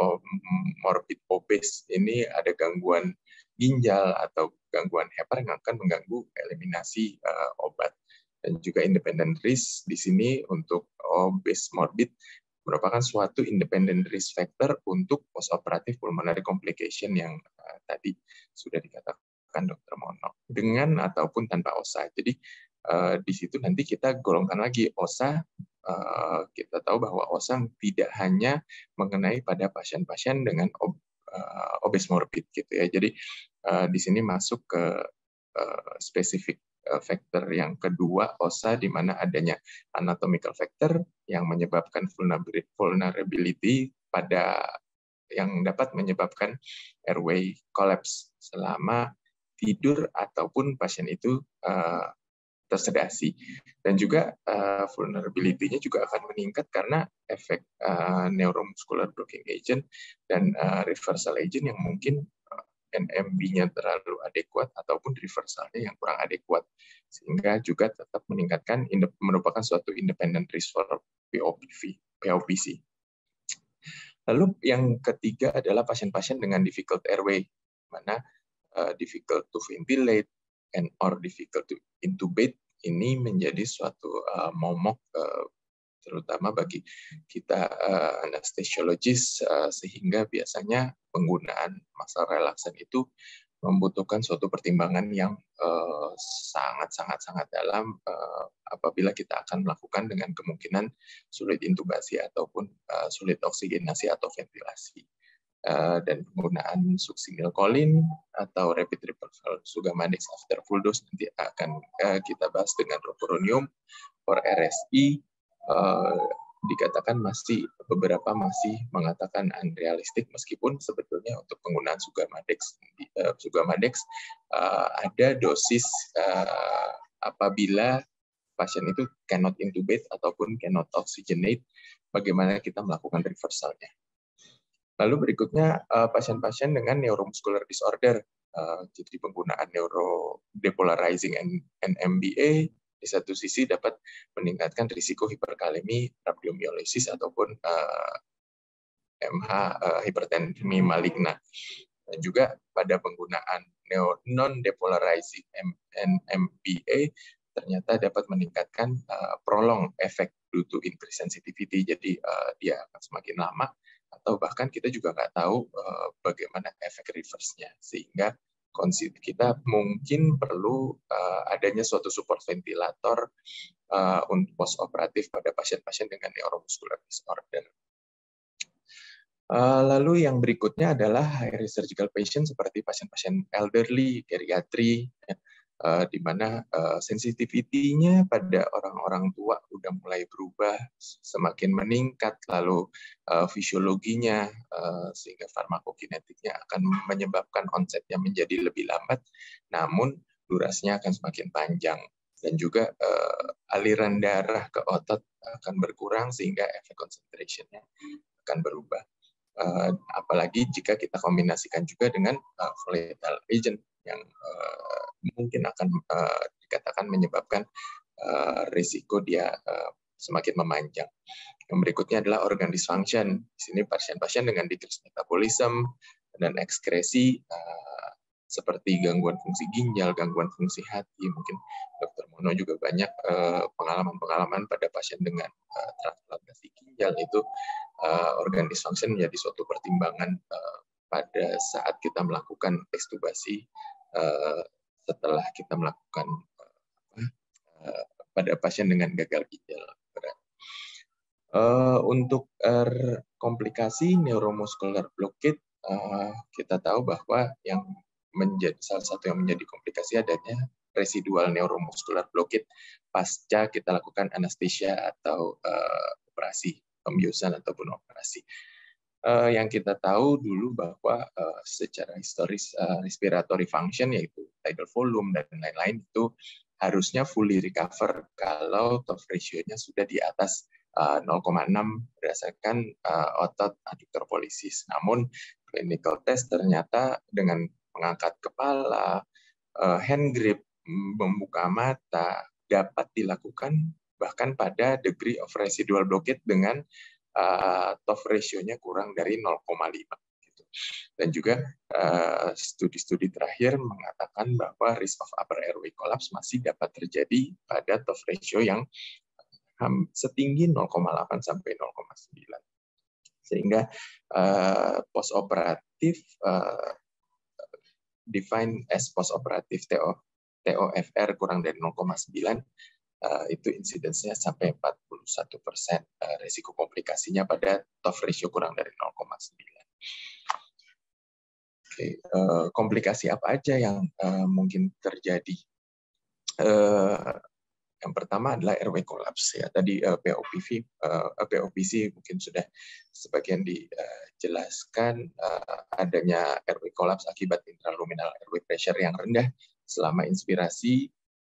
morbid obese ini ada gangguan ginjal atau gangguan hepar yang akan mengganggu eliminasi uh, obat. Dan juga independent risk di sini untuk obese morbid merupakan suatu independent risk factor untuk postoperative pulmonary complication yang uh, tadi sudah dikatakan Dokter Mono, dengan ataupun tanpa O S A. Jadi uh, di situ nanti kita golongkan lagi O S A. Uh, kita tahu bahwa O S A tidak hanya mengenai pada pasien-pasien dengan ob, uh, obes morbid gitu ya. Jadi uh, di sini masuk ke uh, spesifik uh, factor yang kedua O S A, di mana adanya anatomical factor yang menyebabkan vulnerability pada yang dapat menyebabkan airway collapse selama tidur ataupun pasien itu uh, tersedasi. Dan juga uh, vulnerability-nya juga akan meningkat karena efek uh, neuromuscular blocking agent dan uh, reversal agent yang mungkin uh, N M B-nya terlalu adekuat ataupun reversalnya yang kurang adekuat, sehingga juga tetap meningkatkan merupakan suatu independent risk for P O P C. Lalu yang ketiga adalah pasien-pasien dengan difficult airway, mana uh, difficult to ventilate and or difficult to intubate ini menjadi suatu uh, momok uh, terutama bagi kita uh, anestesiologis, uh, sehingga biasanya penggunaan muscle relaxant itu membutuhkan suatu pertimbangan yang sangat-sangat-sangat uh, dalam uh, apabila kita akan melakukan dengan kemungkinan sulit intubasi ataupun uh, sulit oksigenasi atau ventilasi. Uh, dan penggunaan succinylcholine atau rapid reversal Sugammadex after full dose nanti akan uh, kita bahas dengan ropuronium for R S I. Uh, dikatakan masih beberapa masih mengatakan unrealistic, meskipun sebetulnya untuk penggunaan Sugammadex uh, Sugammadex uh, ada dosis uh, apabila pasien itu cannot intubate ataupun cannot oxygenate, bagaimana kita melakukan reversalnya. Lalu berikutnya pasien-pasien dengan neuromuscular disorder, jadi penggunaan neurodepolarizing N M B A di satu sisi dapat meningkatkan risiko hiperkalemi, rhabdomyolysis ataupun M H hipertensi maligna. Dan juga pada penggunaan non-depolarizing N M B A ternyata dapat meningkatkan prolong efek due to increased sensitivity, jadi dia akan semakin lama, atau bahkan kita juga nggak tahu uh, bagaimana efek reverse-nya, sehingga kita mungkin perlu uh, adanya suatu support ventilator uh, untuk post-operatif pada pasien-pasien dengan neuromuscular disorder. Uh, lalu yang berikutnya adalah high risk surgical patient seperti pasien-pasien elderly, geriatri, ya. Uh, di mana uh, sensitivity-nya pada orang-orang tua udah mulai berubah, semakin meningkat, lalu uh, fisiologinya uh, sehingga farmakokinetiknya akan menyebabkan onsetnya menjadi lebih lambat, namun durasinya akan semakin panjang, dan juga uh, aliran darah ke otot akan berkurang sehingga efek concentration-nya akan berubah. Uh, apalagi jika kita kombinasikan juga dengan uh, volatile agent yang uh, mungkin akan uh, dikatakan menyebabkan uh, risiko dia uh, semakin memanjang. Yang berikutnya adalah organ dysfunction. Di sini pasien-pasien dengan decreased metabolism dan ekskresi uh, seperti gangguan fungsi ginjal, gangguan fungsi hati. Mungkin Dokter Mono juga banyak pengalaman-pengalaman uh, pada pasien dengan uh, transplantasi ginjal, itu uh, organ dysfunction menjadi suatu pertimbangan uh, pada saat kita melakukan ekstubasi uh, setelah kita melakukan uh, uh, pada pasien dengan gagal ginjal berat. Uh, untuk uh, komplikasi neuromuscular blockade, uh, kita tahu bahwa yang menjadi salah satu yang menjadi komplikasi adanya residual neuromuscular blockade pasca kita lakukan anestesia atau uh, operasi pembiusan ataupun operasi. Uh, yang kita tahu dulu bahwa uh, secara historis uh, respiratory function, yaitu tidal volume dan lain-lain, itu harusnya fully recover kalau T O F ratio-nya sudah di atas uh, nol koma enam berdasarkan uh, otot adduktor pollicis. Namun clinical test ternyata dengan mengangkat kepala, uh, hand grip, membuka mata dapat dilakukan bahkan pada degree of residual blockade dengan uh, T O F ratio-nya kurang dari nol koma lima. Gitu. Dan juga studi-studi uh, terakhir mengatakan bahwa risk of upper airway collapse masih dapat terjadi pada T O F ratio yang um, setinggi nol koma delapan sampai nol koma sembilan. Sehingga uh, post-operatif uh, define as post-operative T O F R kurang dari nol koma sembilan, uh, itu insidence-nya sampai empat puluh satu persen, uh, risiko komplikasinya pada T O F ratio kurang dari nol koma sembilan. Okay. Uh, komplikasi apa aja yang uh, mungkin terjadi? Uh, yang pertama adalah airway collapse, ya. Tadi uh, P O P V, uh, P O P C mungkin sudah sebagian dijelaskan, uh, adanya airway collapse akibat intraluminal airway pressure yang rendah selama inspirasi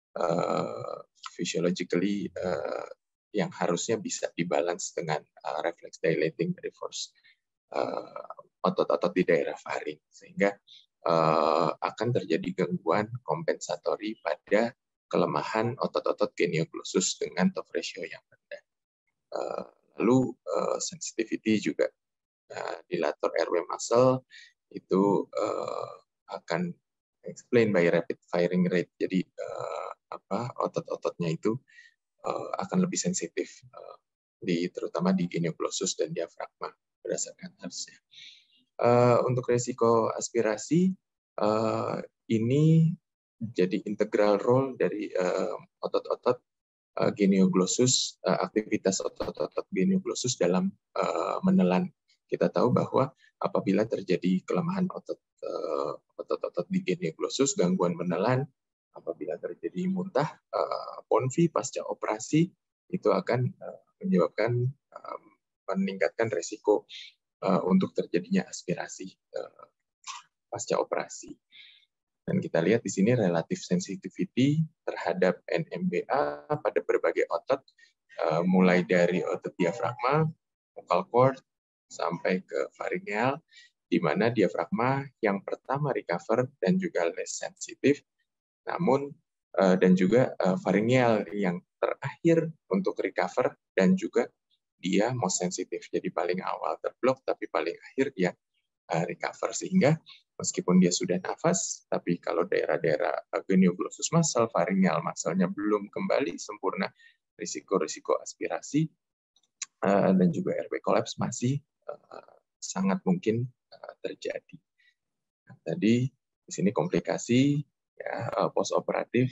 uh, physiologically uh, yang harusnya bisa dibalance dengan uh, reflex dilating dari force uh, otot-otot di daerah faring, sehingga uh, akan terjadi gangguan kompensatori pada kelemahan otot-otot genioglossus dengan top ratio yang rendah. Uh, lalu uh, sensitivity juga uh, dilator airway muscle itu uh, akan explain by rapid firing rate. Jadi uh, apa otot-ototnya itu uh, akan lebih sensitif, uh, di terutama di genioglossus dan diafragma berdasarkan harusnya. Uh, untuk resiko aspirasi uh, ini jadi integral role dari otot-otot uh, uh, genioglossus, uh, aktivitas otot-otot genioglossus dalam uh, menelan. Kita tahu bahwa apabila terjadi kelemahan otot uh, otot-otot di genioglossus, gangguan menelan, apabila terjadi muntah, uh, ponvi pasca operasi itu akan uh, menyebabkan uh, meningkatkan resiko uh, untuk terjadinya aspirasi uh, pasca operasi. Dan kita lihat di sini relatif sensitivity terhadap N M B A pada berbagai otot, uh, mulai dari otot diafragma, vocal cord, sampai ke pharyngeal, di mana diafragma yang pertama recover dan juga less sensitif, namun uh, dan juga uh, pharyngeal yang terakhir untuk recover dan juga dia most sensitif. Jadi paling awal terblok, tapi paling akhir dia uh, recover. Sehingga meskipun dia sudah nafas, tapi kalau daerah-daerah genioglossus muscle, pharyngeal muscle-nya belum kembali sempurna, risiko-risiko aspirasi uh, dan juga airway collapse masih uh, sangat mungkin uh, terjadi. Nah, tadi di sini komplikasi ya, uh, post-operatif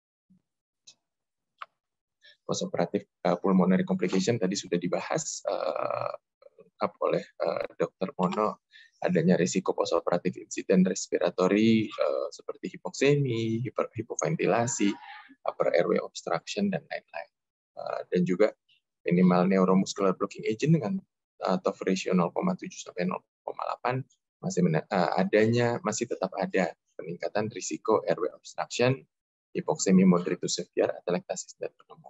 post-operatif uh, pulmonary complication tadi sudah dibahas uh, lengkap oleh uh, dokter Mono, adanya risiko post-operatif insiden respiratory uh, seperti hipoksemi, hiper, hipoventilasi, upper airway obstruction, dan lain-lain. Uh, dan juga minimal neuromuscular blocking agent dengan uh, T O F ratio nol koma tujuh sampai nol koma delapan masih uh, adanya masih tetap ada peningkatan risiko airway obstruction, hipoksemi moderate to severe, atelektasis, dan pneumonia.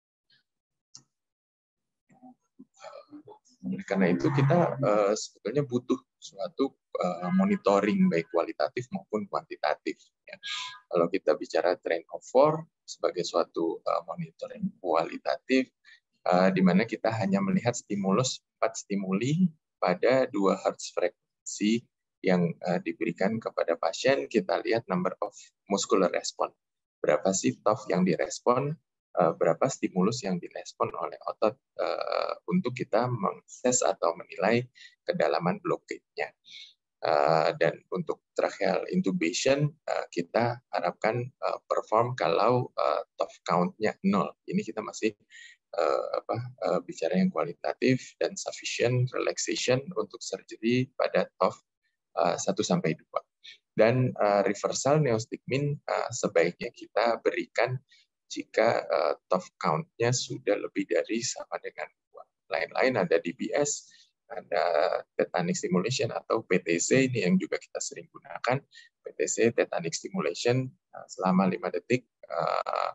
Oleh karena itu kita uh, sebetulnya butuh suatu uh, monitoring baik kualitatif maupun kuantitatif. Ya. Kalau kita bicara train of four sebagai suatu uh, monitoring kualitatif, uh, di mana kita hanya melihat stimulus empat stimuli pada dua hertz frekuensi yang uh, diberikan kepada pasien. Kita lihat number of muscular response. Berapa sih T O F yang direspon? Berapa stimulus yang direspon oleh otot uh, untuk kita mengakses atau menilai kedalaman blockade-nya. Uh, dan untuk tracheal intubation uh, kita harapkan uh, perform kalau uh, T O F count-nya nol. Ini kita masih uh, apa, uh, bicara yang kualitatif dan sufficient relaxation untuk surgery pada T O F uh, satu sampai dua. Dan uh, reversal neostigmin uh, sebaiknya kita berikan jika uh, T O F count-nya sudah lebih dari sama dengan dua. Lain-lain ada D B S, ada tetanic stimulation atau P T C, ini yang juga kita sering gunakan. P T C, tetanic stimulation, uh, selama lima detik, uh,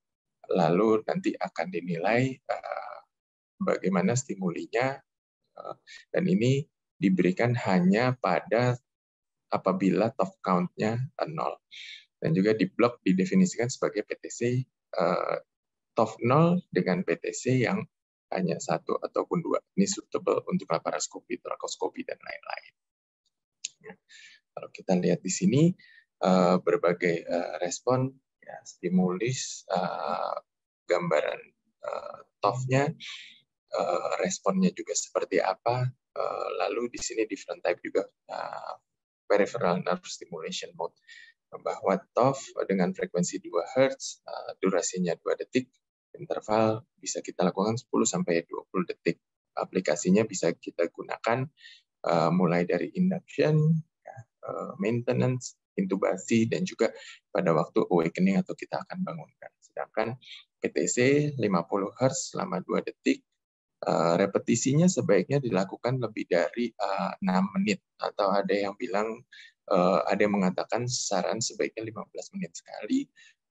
lalu nanti akan dinilai uh, bagaimana stimulinya, uh, dan ini diberikan hanya pada apabila T O F count-nya nol. Dan juga di blok didefinisikan sebagai P T C Uh, T O F nol dengan P T C yang hanya satu ataupun dua. Ini suitable untuk laparoskopi, torakoskopi, dan lain-lain. Ya. Kalau kita lihat di sini, uh, berbagai uh, respon, ya, stimulus, uh, gambaran uh, T O F-nya, uh, responnya juga seperti apa, uh, lalu di sini different type juga, uh, peripheral nerve stimulation mode, bahwa T O F dengan frekuensi dua hertz, durasinya dua detik, interval bisa kita lakukan sepuluh sampai dua puluh detik. Aplikasinya bisa kita gunakan uh, mulai dari induction, uh, maintenance, intubasi, dan juga pada waktu awakening atau kita akan bangunkan. Sedangkan P T C lima puluh hertz selama dua detik, uh, repetisinya sebaiknya dilakukan lebih dari uh, enam menit, atau ada yang bilang Uh, ada yang mengatakan saran sebaiknya lima belas menit sekali,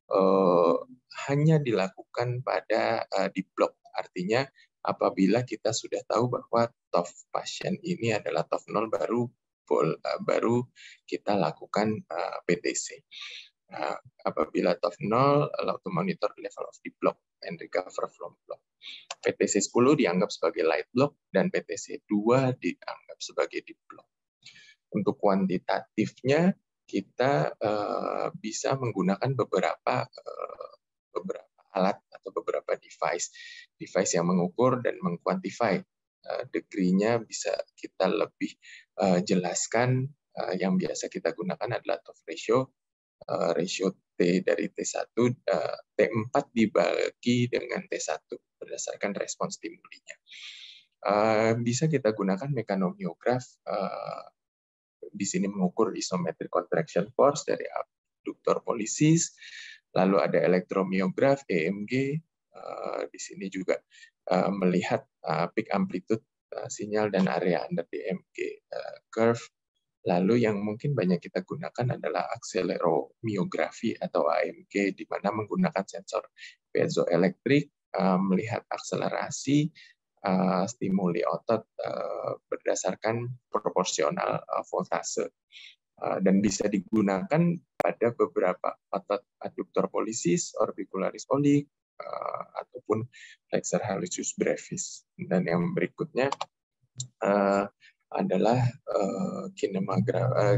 uh, hanya dilakukan pada uh, di blok. Artinya apabila kita sudah tahu bahwa T O F pasien ini adalah T O F nol, baru uh, baru kita lakukan uh, P T C. Nah, apabila T O F nol, allow to monitor level of the block and recover from block. P T C sepuluh dianggap sebagai light block dan P T C dua dianggap sebagai deep block. Untuk kuantitatifnya kita uh, bisa menggunakan beberapa uh, beberapa alat atau beberapa device device yang mengukur dan mengkuantify uh, degree-nya. Bisa kita lebih uh, jelaskan. Uh, yang biasa kita gunakan adalah T O F ratio. Uh, ratio T dari T satu, uh, T empat dibagi dengan T satu berdasarkan respons stimulinya. Uh, bisa kita gunakan mekanomiograf. Uh, di sini mengukur isometric contraction force dari abduktor pollicis. Lalu ada elektromiograf, E M G. Uh, di sini juga uh, melihat uh, peak amplitude uh, sinyal dan area under D M G uh, curve. Lalu yang mungkin banyak kita gunakan adalah akseleromiografi atau A M G, di mana menggunakan sensor piezoelektrik, uh, melihat akselerasi uh, stimuli otot uh, berdasarkan proporsional uh, voltase. Uh, dan bisa digunakan pada beberapa otot adduktor pollicis, orbicularis oblique, uh, ataupun flexor hallucis brevis. Dan yang berikutnya uh, adalah uh, uh,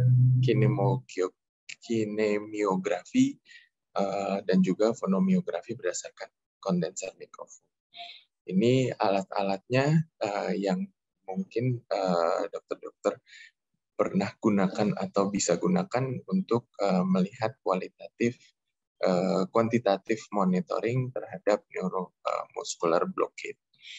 kinemiografi uh, dan juga fonomiografi berdasarkan kondenser mikrofon. Ini alat-alatnya uh, yang mungkin dokter-dokter uh, pernah gunakan atau bisa gunakan untuk uh, melihat kualitatif, uh, kuantitatif monitoring terhadap neuromuscular blockade.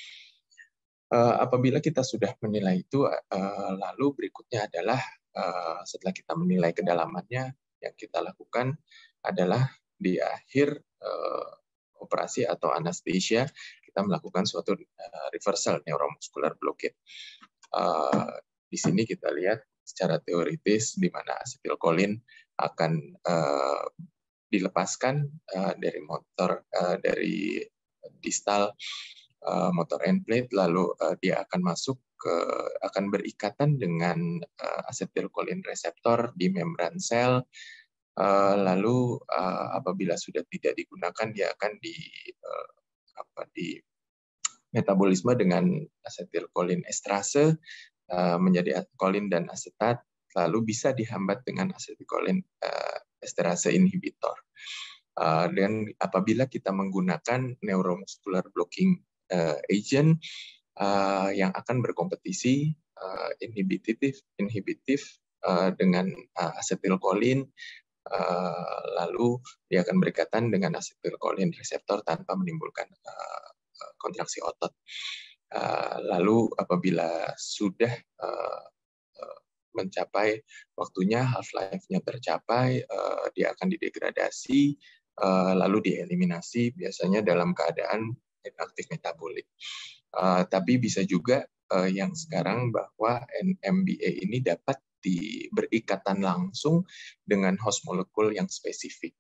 Uh, apabila kita sudah menilai itu, uh, lalu berikutnya adalah uh, setelah kita menilai kedalamannya, yang kita lakukan adalah di akhir uh, operasi atau anestesia, kita melakukan suatu uh, reversal neuromuscular blockade. Uh, di sini kita lihat secara teoritis di mana asetilkolin akan uh, dilepaskan uh, dari motor uh, dari distal Uh, motor end plate, lalu uh, dia akan masuk ke akan berikatan dengan uh, asetilkolin reseptor di membran sel. Uh, lalu uh, apabila sudah tidak digunakan, dia akan di uh, apa di metabolisme dengan asetilkolin estrase uh, menjadi kolin dan asetat, lalu bisa dihambat dengan asetilkolin uh, esterase inhibitor. Uh, dan apabila kita menggunakan neuromuscular blocking Uh, agent uh, yang akan berkompetisi uh, inhibitif inhibitif uh, dengan uh, asetilkolin, uh, lalu dia akan berikatan dengan asetilkolin reseptor tanpa menimbulkan uh, kontraksi otot. Uh, lalu apabila sudah uh, uh, mencapai waktunya, half life-nya tercapai, uh, dia akan didegradasi, uh, lalu dieliminasi biasanya dalam keadaan aktif metabolik. Uh, tapi bisa juga uh, yang sekarang bahwa M B A ini dapat di, berikatan langsung dengan host molekul yang spesifik.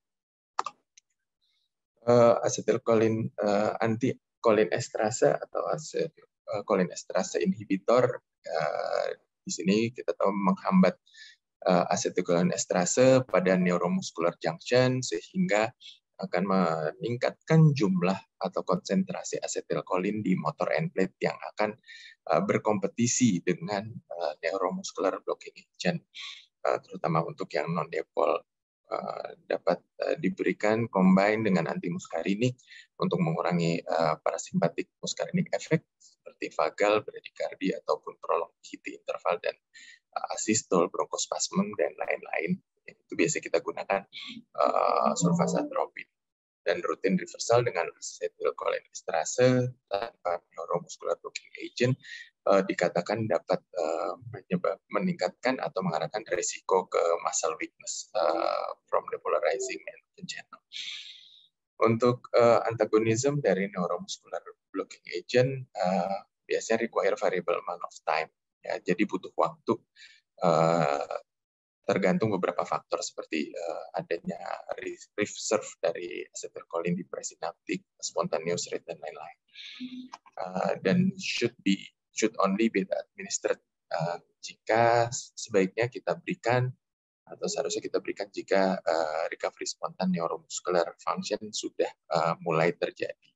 Uh, asetilkolin uh, antikolin estrase atau asetilkolin estrase inhibitor, uh, di sini kita tahu menghambat uh, asetilkolin estrase pada neuromuscular junction sehingga akan meningkatkan jumlah atau konsentrasi asetilkolin di motor end plate yang akan uh, berkompetisi dengan uh, neuromuscular blocking agent, uh, terutama untuk yang non-depol, uh, dapat uh, diberikan combine dengan antimuskarinik untuk mengurangi uh, parasimpatik muskarinik efek seperti vagal, bradikardi, ataupun prolonged Q T interval dan uh, asistol, bronkospasmum, dan lain-lain. Itu biasa kita gunakan uh, sulfasaltropin, dan rutin reversal dengan asetilkolin estrase tanpa neuromuscular blocking agent uh, dikatakan dapat uh, menyebab, meningkatkan atau mengarahkan risiko ke muscle weakness uh, from depolarizing and channel. Untuk uh, antagonism dari neuromuscular blocking agent uh, biasanya require variable amount of time, ya, jadi butuh waktu. Uh, tergantung beberapa faktor seperti uh, adanya reserve dari acetylcholine di presinaptik, spontaneous rate dan lain-lain. Uh, dan should be should only be administered uh, jika sebaiknya kita berikan atau seharusnya kita berikan jika uh, recovery spontan neuromuscular function sudah uh, mulai terjadi.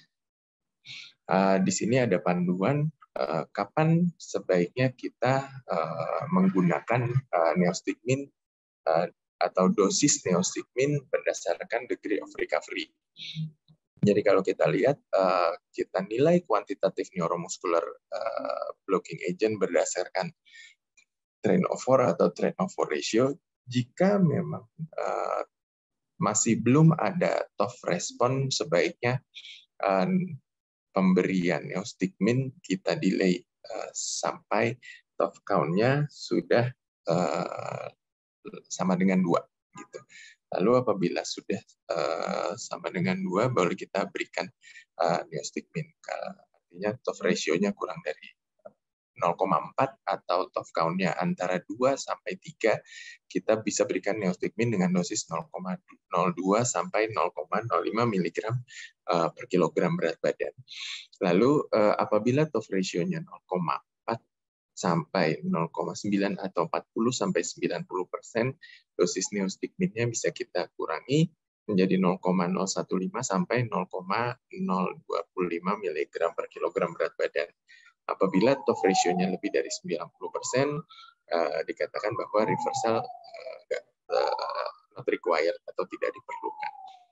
Uh, di sini ada panduan uh, kapan sebaiknya kita uh, menggunakan uh, neostigmin uh, atau dosis neostigmin berdasarkan degree of recovery. Jadi kalau kita lihat, uh, kita nilai kuantitatif neuromuscular uh, blocking agent berdasarkan train of four atau train of four ratio. Jika memang uh, masih belum ada T O F respon, sebaiknya uh, pemberian neostigmin kita delay uh, sampai T O F count-nya sudah uh, sama dengan dua. Gitu. Lalu apabila sudah uh, sama dengan dua, baru kita berikan uh, neostigmin. Artinya T O F ratio-nya kurang dari nol koma empat atau T O F count-nya antara dua sampai tiga, kita bisa berikan neostigmin dengan dosis nol koma nol dua sampai nol koma nol lima miligram per kilogram berat badan. Lalu apabila T O F ratio-nya nol koma empat sampai nol koma sembilan atau empat puluh sampai sembilan puluh persen, dosis neostigminnya bisa kita kurangi menjadi nol koma nol satu lima sampai nol koma nol dua lima miligram per kilogram berat badan. Apabila T O F ratio-nya lebih dari sembilan puluh persen, uh, dikatakan bahwa reversal uh, uh, not required atau tidak diperlukan.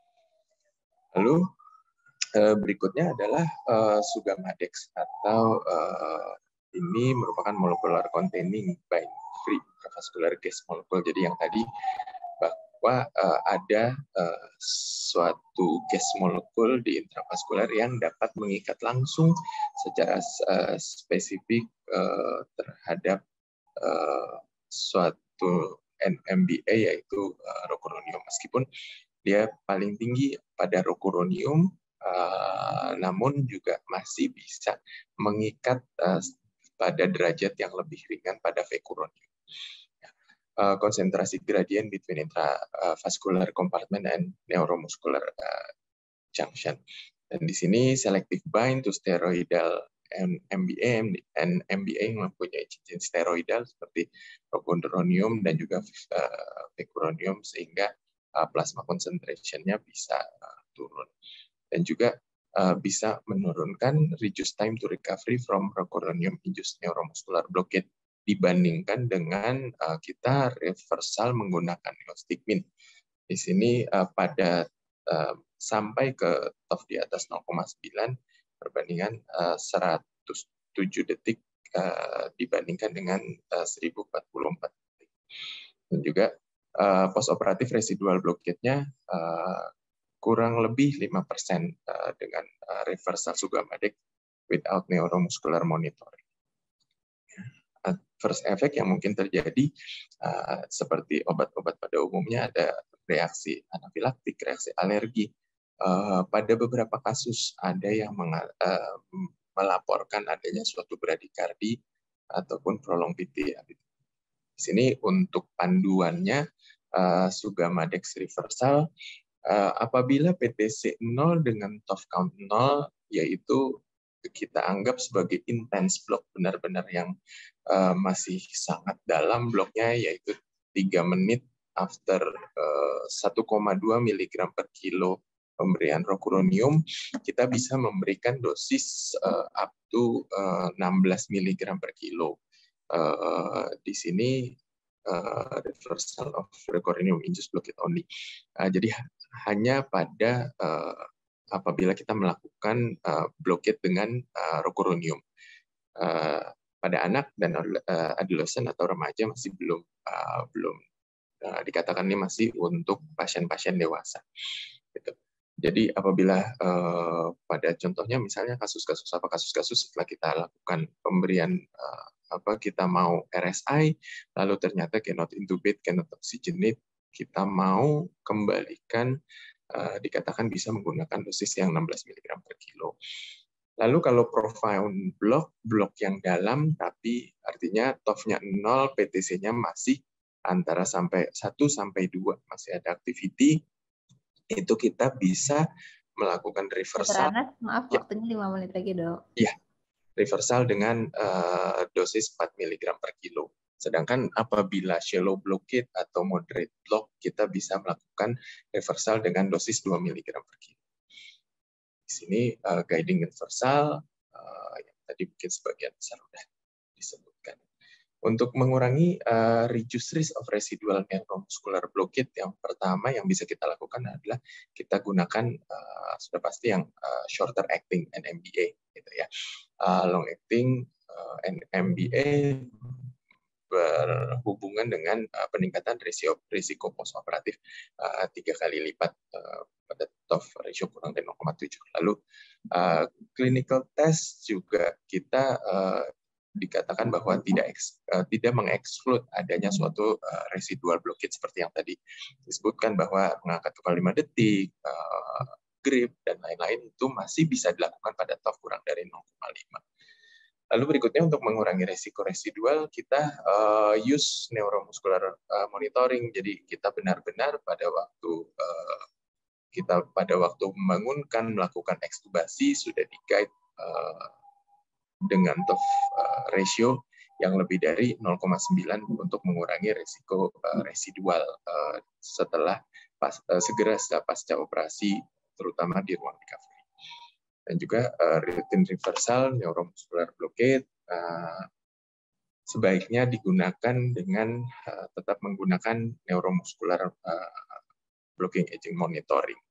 Lalu uh, berikutnya adalah uh, Sugamadex atau uh, ini merupakan molecular containing bind free intravascular gas molecule. Jadi yang tadi bahwa uh, ada uh, suatu gas molekul di intravaskular yang dapat mengikat langsung secara uh, spesifik uh, terhadap uh, suatu N M B A yaitu uh, rocuronium. Meskipun dia paling tinggi pada rocuronium, uh, namun juga masih bisa mengikat uh, pada derajat yang lebih ringan pada vecuronium. Uh, konsentrasi gradient between intravascular compartment and neuromuscular uh, junction. Dan di sini selective bind to steroidal and M B A and M B A mempunyai cincin steroidal seperti rocuronium dan juga uh, vecuronium sehingga uh, plasma concentration-nya bisa uh, turun. Dan juga uh, bisa menurunkan reduce time to recovery from rocuronium-induced neuromuscular blockade dibandingkan dengan uh, kita reversal menggunakan neostigmin. Di sini uh, pada uh, sampai ke T O F di atas nol koma sembilan perbandingan uh, seratus tujuh detik uh, dibandingkan dengan uh, seribu empat puluh empat detik. Dan juga uh, postoperatif residual blockade-nya uh, kurang lebih lima persen uh, dengan uh, reversal Sugamadex without neuromuscular monitoring. First effect yang mungkin terjadi uh, seperti obat-obat pada umumnya ada reaksi anafilaktik, reaksi alergi. Uh, pada beberapa kasus ada yang uh, melaporkan adanya suatu bradikardi ataupun prolonged P T. Di sini untuk panduannya uh, Sugamadex reversal uh, apabila P T C nol dengan T O F count nol, yaitu kita anggap sebagai intense block, benar-benar yang uh, masih sangat dalam bloknya, yaitu tiga menit after uh, satu koma dua miligram per kilo pemberian rocuronium, kita bisa memberikan dosis uh, up to uh, enam belas miligram per kilo. Uh, di sini uh, reversal of rocuronium induced blockade only. Uh, jadi hanya pada uh, apabila kita melakukan uh, blockade dengan uh, rocuronium. Uh, pada anak dan uh, adolescent atau remaja masih belum uh, belum uh, dikatakan ini masih untuk pasien-pasien dewasa. Gitu. Jadi apabila uh, pada contohnya misalnya kasus-kasus apa kasus-kasus setelah kita lakukan pemberian uh, apa kita mau R S I lalu ternyata cannot intubate, cannot oxygenate, kita mau kembalikan Uh, dikatakan bisa menggunakan dosis yang enam belas miligram per kilo. Lalu kalau profound block, blok yang dalam, tapi artinya T O F-nya nol, P T C-nya masih antara sampai satu sampai dua masih ada activity, itu kita bisa melakukan reversal. Anas, maaf ya. Waktunya lima menit lagi, Dok. Iya, reversal dengan uh, dosis empat miligram per kilo. Sedangkan apabila shallow blockade atau moderate block, kita bisa melakukan reversal dengan dosis dua miligram per kilo. Di sini uh, guiding reversal, uh, yang tadi mungkin sebagian besar sudah disebutkan. Untuk mengurangi uh, reduce risk of residual neuromuscular blockade, yang pertama yang bisa kita lakukan adalah kita gunakan uh, sudah pasti yang uh, shorter acting N M B A, gitu ya. Uh, long acting uh, N M B A berhubungan dengan uh, peningkatan risiko, risiko postoperatif uh, tiga kali lipat uh, pada T O F ratio kurang dari nol koma tujuh. Lalu uh, clinical test juga kita uh, dikatakan bahwa tidak uh, tidak mengeksklud adanya suatu uh, residual blockade seperti yang tadi disebutkan, bahwa mengangkat kepala lima detik, uh, grip dan lain-lain itu masih bisa dilakukan pada T O F kurang dari nol koma lima. Lalu berikutnya untuk mengurangi resiko residual, kita uh, use neuromuscular uh, monitoring. Jadi kita benar-benar pada waktu uh, kita pada waktu membangunkan, melakukan ekstubasi sudah di-guide uh, dengan T O F uh, ratio yang lebih dari nol koma sembilan untuk mengurangi resiko uh, residual uh, setelah pas, uh, segera setelah pasca operasi, terutama di ruang recovery. Dan juga uh, routine reversal neuromuscular blockade uh, sebaiknya digunakan dengan uh, tetap menggunakan neuromuscular uh, blocking agent monitoring.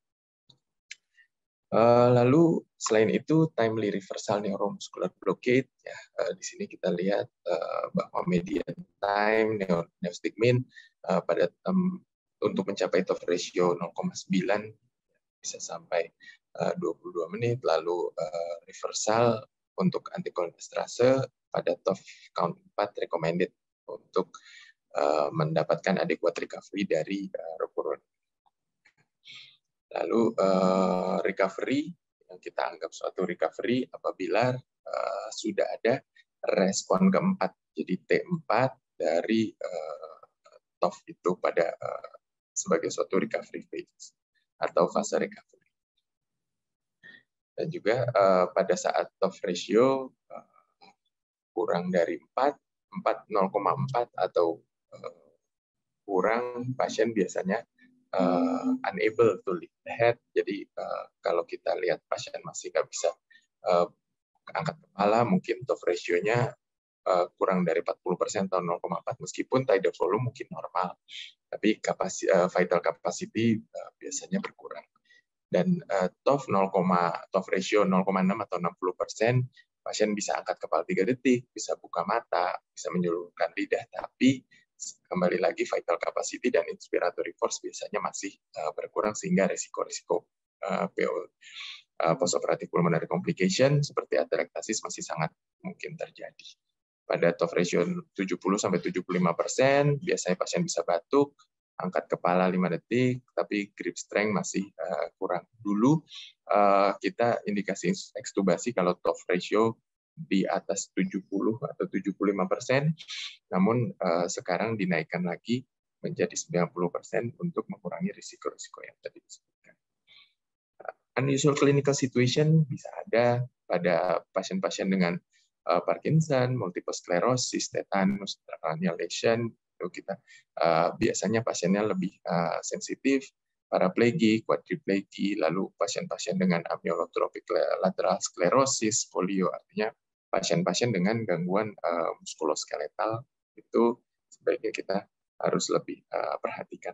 Uh, lalu selain itu timely reversal neuromuscular blockade, ya, uh, di sini kita lihat uh, bahwa median time neostic mean uh, pada um, untuk mencapai T O F ratio nol koma sembilan bisa sampai uh, dua puluh dua menit. Lalu uh, reversal untuk antikolinsterase pada T O F count empat recommended untuk uh, mendapatkan adequate recovery dari uh, rekuron. Lalu uh, recovery yang kita anggap suatu recovery apabila uh, sudah ada respon keempat, jadi T empat dari uh, T O F itu pada uh, sebagai suatu recovery phase atau fase recovery. Dan juga uh, pada saat T O F ratio uh, kurang dari empat, empat nol koma empat atau uh, kurang, pasien biasanya uh, unable to lift the head. Jadi uh, kalau kita lihat pasien masih nggak bisa uh, angkat kepala, mungkin T O F ratio-nya uh, kurang dari empat puluh persen atau nol koma empat, meskipun tidal volume mungkin normal, tapi kapasi, uh, vital capacity uh, biasanya berkurang. Dan uh, T O F nol, T O F ratio nol koma enam atau enam puluh persen, pasien bisa angkat kepala tiga detik, bisa buka mata, bisa menjulurkan lidah, tapi kembali lagi vital capacity dan inspiratory force biasanya masih uh, berkurang, sehingga risiko-risiko uh, P O uh, postoperative pulmonary complication seperti atelektasis masih sangat mungkin terjadi. Pada T O F ratio tujuh puluh sampai tujuh puluh lima persen, biasanya pasien bisa batuk, angkat kepala lima detik, tapi grip strength masih uh, kurang. Dulu uh, kita indikasi ekstubasi kalau T O F ratio di atas tujuh puluh atau tujuh puluh lima persen, namun uh, sekarang dinaikkan lagi menjadi sembilan puluh persen untuk mengurangi risiko-risiko yang tadi disebutkan. Uh, unusual clinical situation bisa ada pada pasien-pasien dengan uh, Parkinson, multiple sclerosis, tetanus, cranial lesion. Kita uh, biasanya pasiennya lebih uh, sensitif, paraplegik, quadriplegik, lalu pasien-pasien dengan amyotrophic lateral sclerosis, polio, artinya pasien-pasien dengan gangguan uh, muskuloskeletal, itu sebaiknya kita harus lebih uh, perhatikan.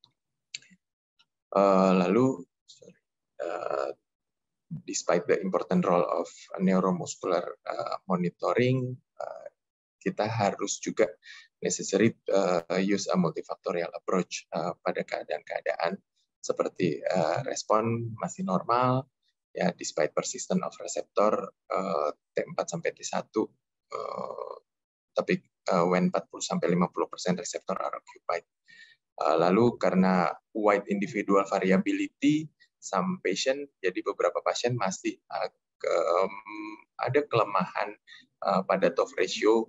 Uh, lalu, sorry, uh, despite the important role of neuromuscular uh, monitoring, uh, kita harus juga necessary uh, use a multifactorial approach uh, pada keadaan-keadaan seperti uh, respon masih normal, ya, despite persistent of receptor uh, T empat sampai T satu, uh, tapi uh, when empat puluh sampai lima puluh persen reseptor are occupied. Uh, lalu karena wide individual variability, some patient, jadi beberapa pasien masih uh, ke, um, ada kelemahan uh, pada T O F ratio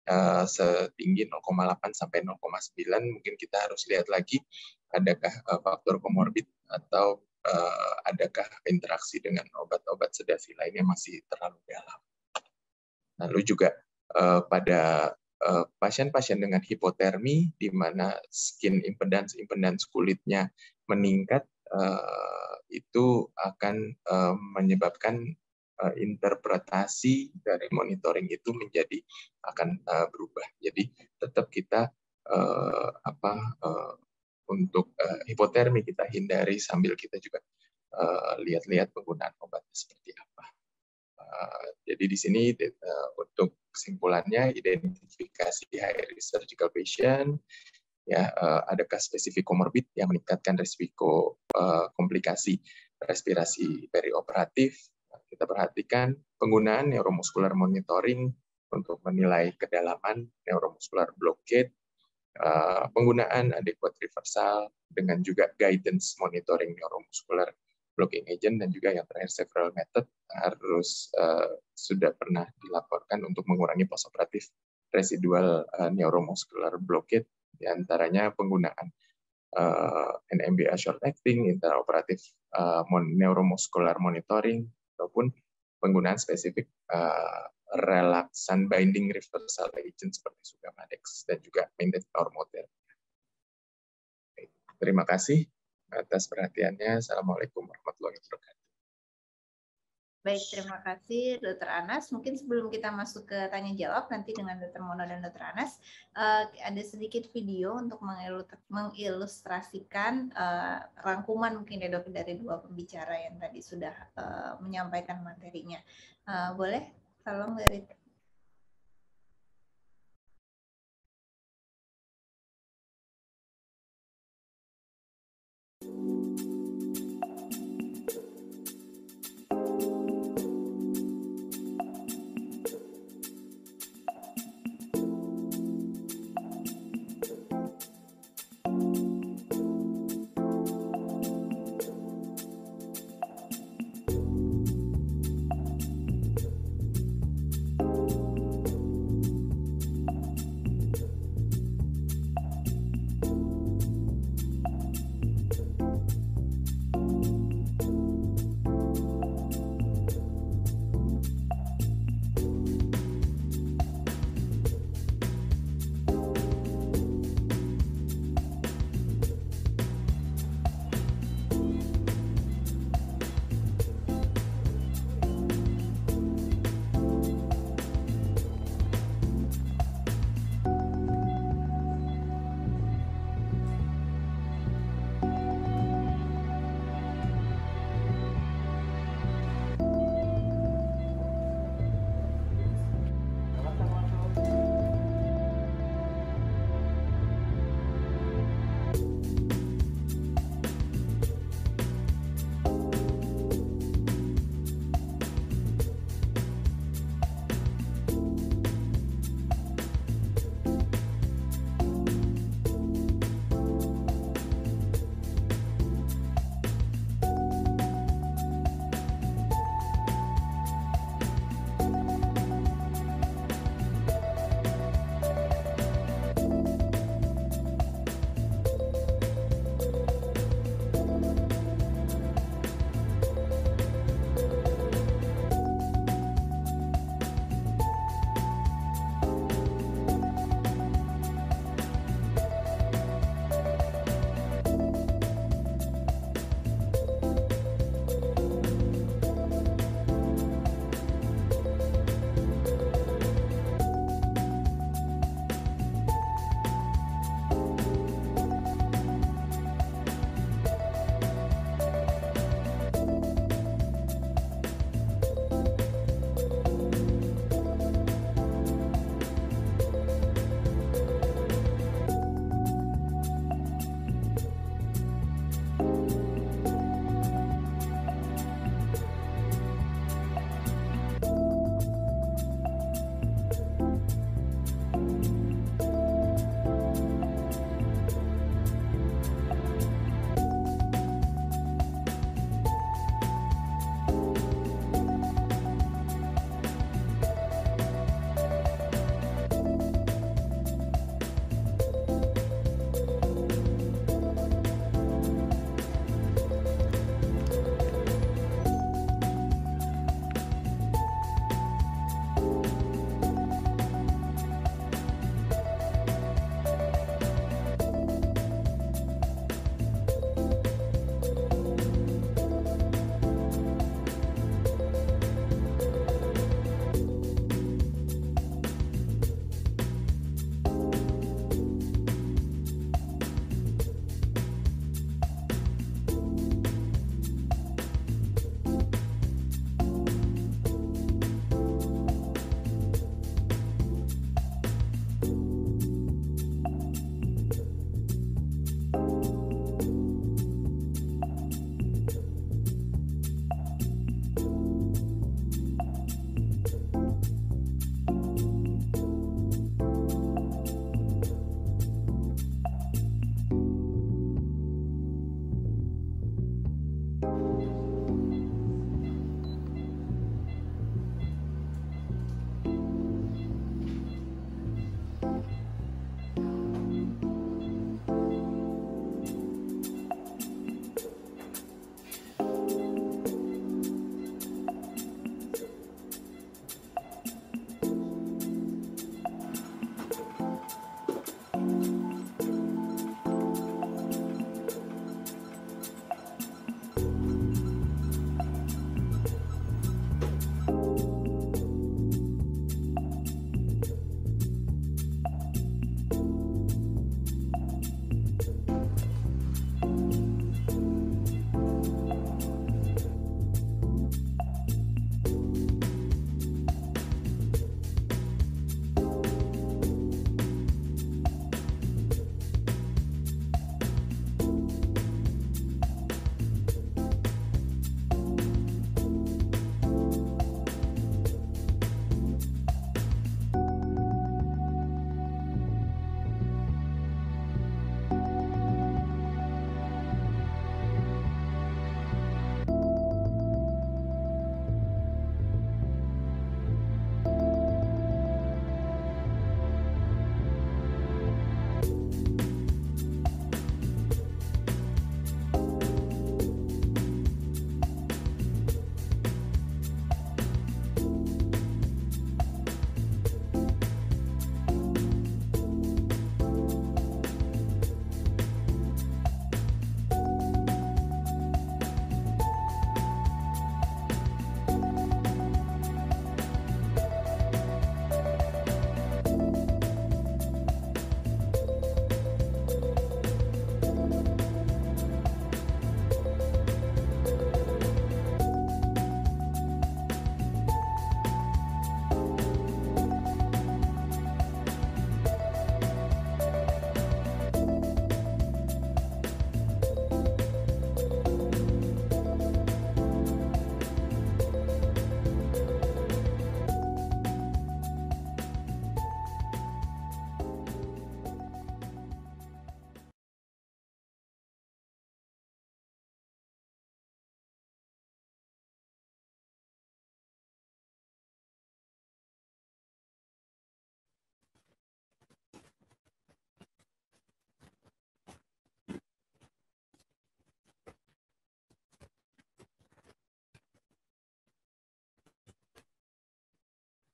uh, setinggi nol koma delapan sampai nol koma sembilan, mungkin kita harus lihat lagi adakah uh, faktor komorbid atau uh, adakah interaksi dengan obat-obat sedasi lainnya masih terlalu dalam. Lalu juga uh, pada pasien-pasien uh, dengan hipotermi, di mana skin impedance, impedance kulitnya meningkat, uh, itu akan uh, menyebabkan uh, interpretasi dari monitoring itu menjadi akan uh, berubah. Jadi tetap kita uh, apa uh, untuk uh, hipotermi kita hindari sambil kita juga lihat-lihat uh, penggunaan obatnya seperti apa. Uh, jadi di sini uh, untuk kesimpulannya, identifikasi high risk surgical patient, ya uh, adakah spesifik komorbid yang meningkatkan risiko uh, komplikasi respirasi perioperatif. Kita perhatikan penggunaan neuromuscular monitoring untuk menilai kedalaman neuromuscular blockade, uh, penggunaan adequate reversal dengan juga guidance monitoring neuromuscular blocking agent, dan juga yang terakhir several method harus uh, sudah pernah dilaporkan untuk mengurangi postoperatif residual uh, neuromuscular blockade, diantaranya penggunaan uh, N M B A short acting, intraoperatif uh, neuromuscular monitoring, ataupun penggunaan spesifik uh, relaksan binding reversal agent seperti Sugamadex dan juga maintenance normoterapia. Terima kasih atas perhatiannya. Assalamualaikum warahmatullahi wabarakatuh. Baik, terima kasih Dokter Anas. Mungkin sebelum kita masuk ke tanya jawab nanti dengan Dokter Mono dan Dokter Anas, uh, ada sedikit video untuk mengilustrasikan uh, rangkuman mungkin ya Dok dari dua pembicara yang tadi sudah uh, menyampaikan materinya. Uh, boleh? Tolong dari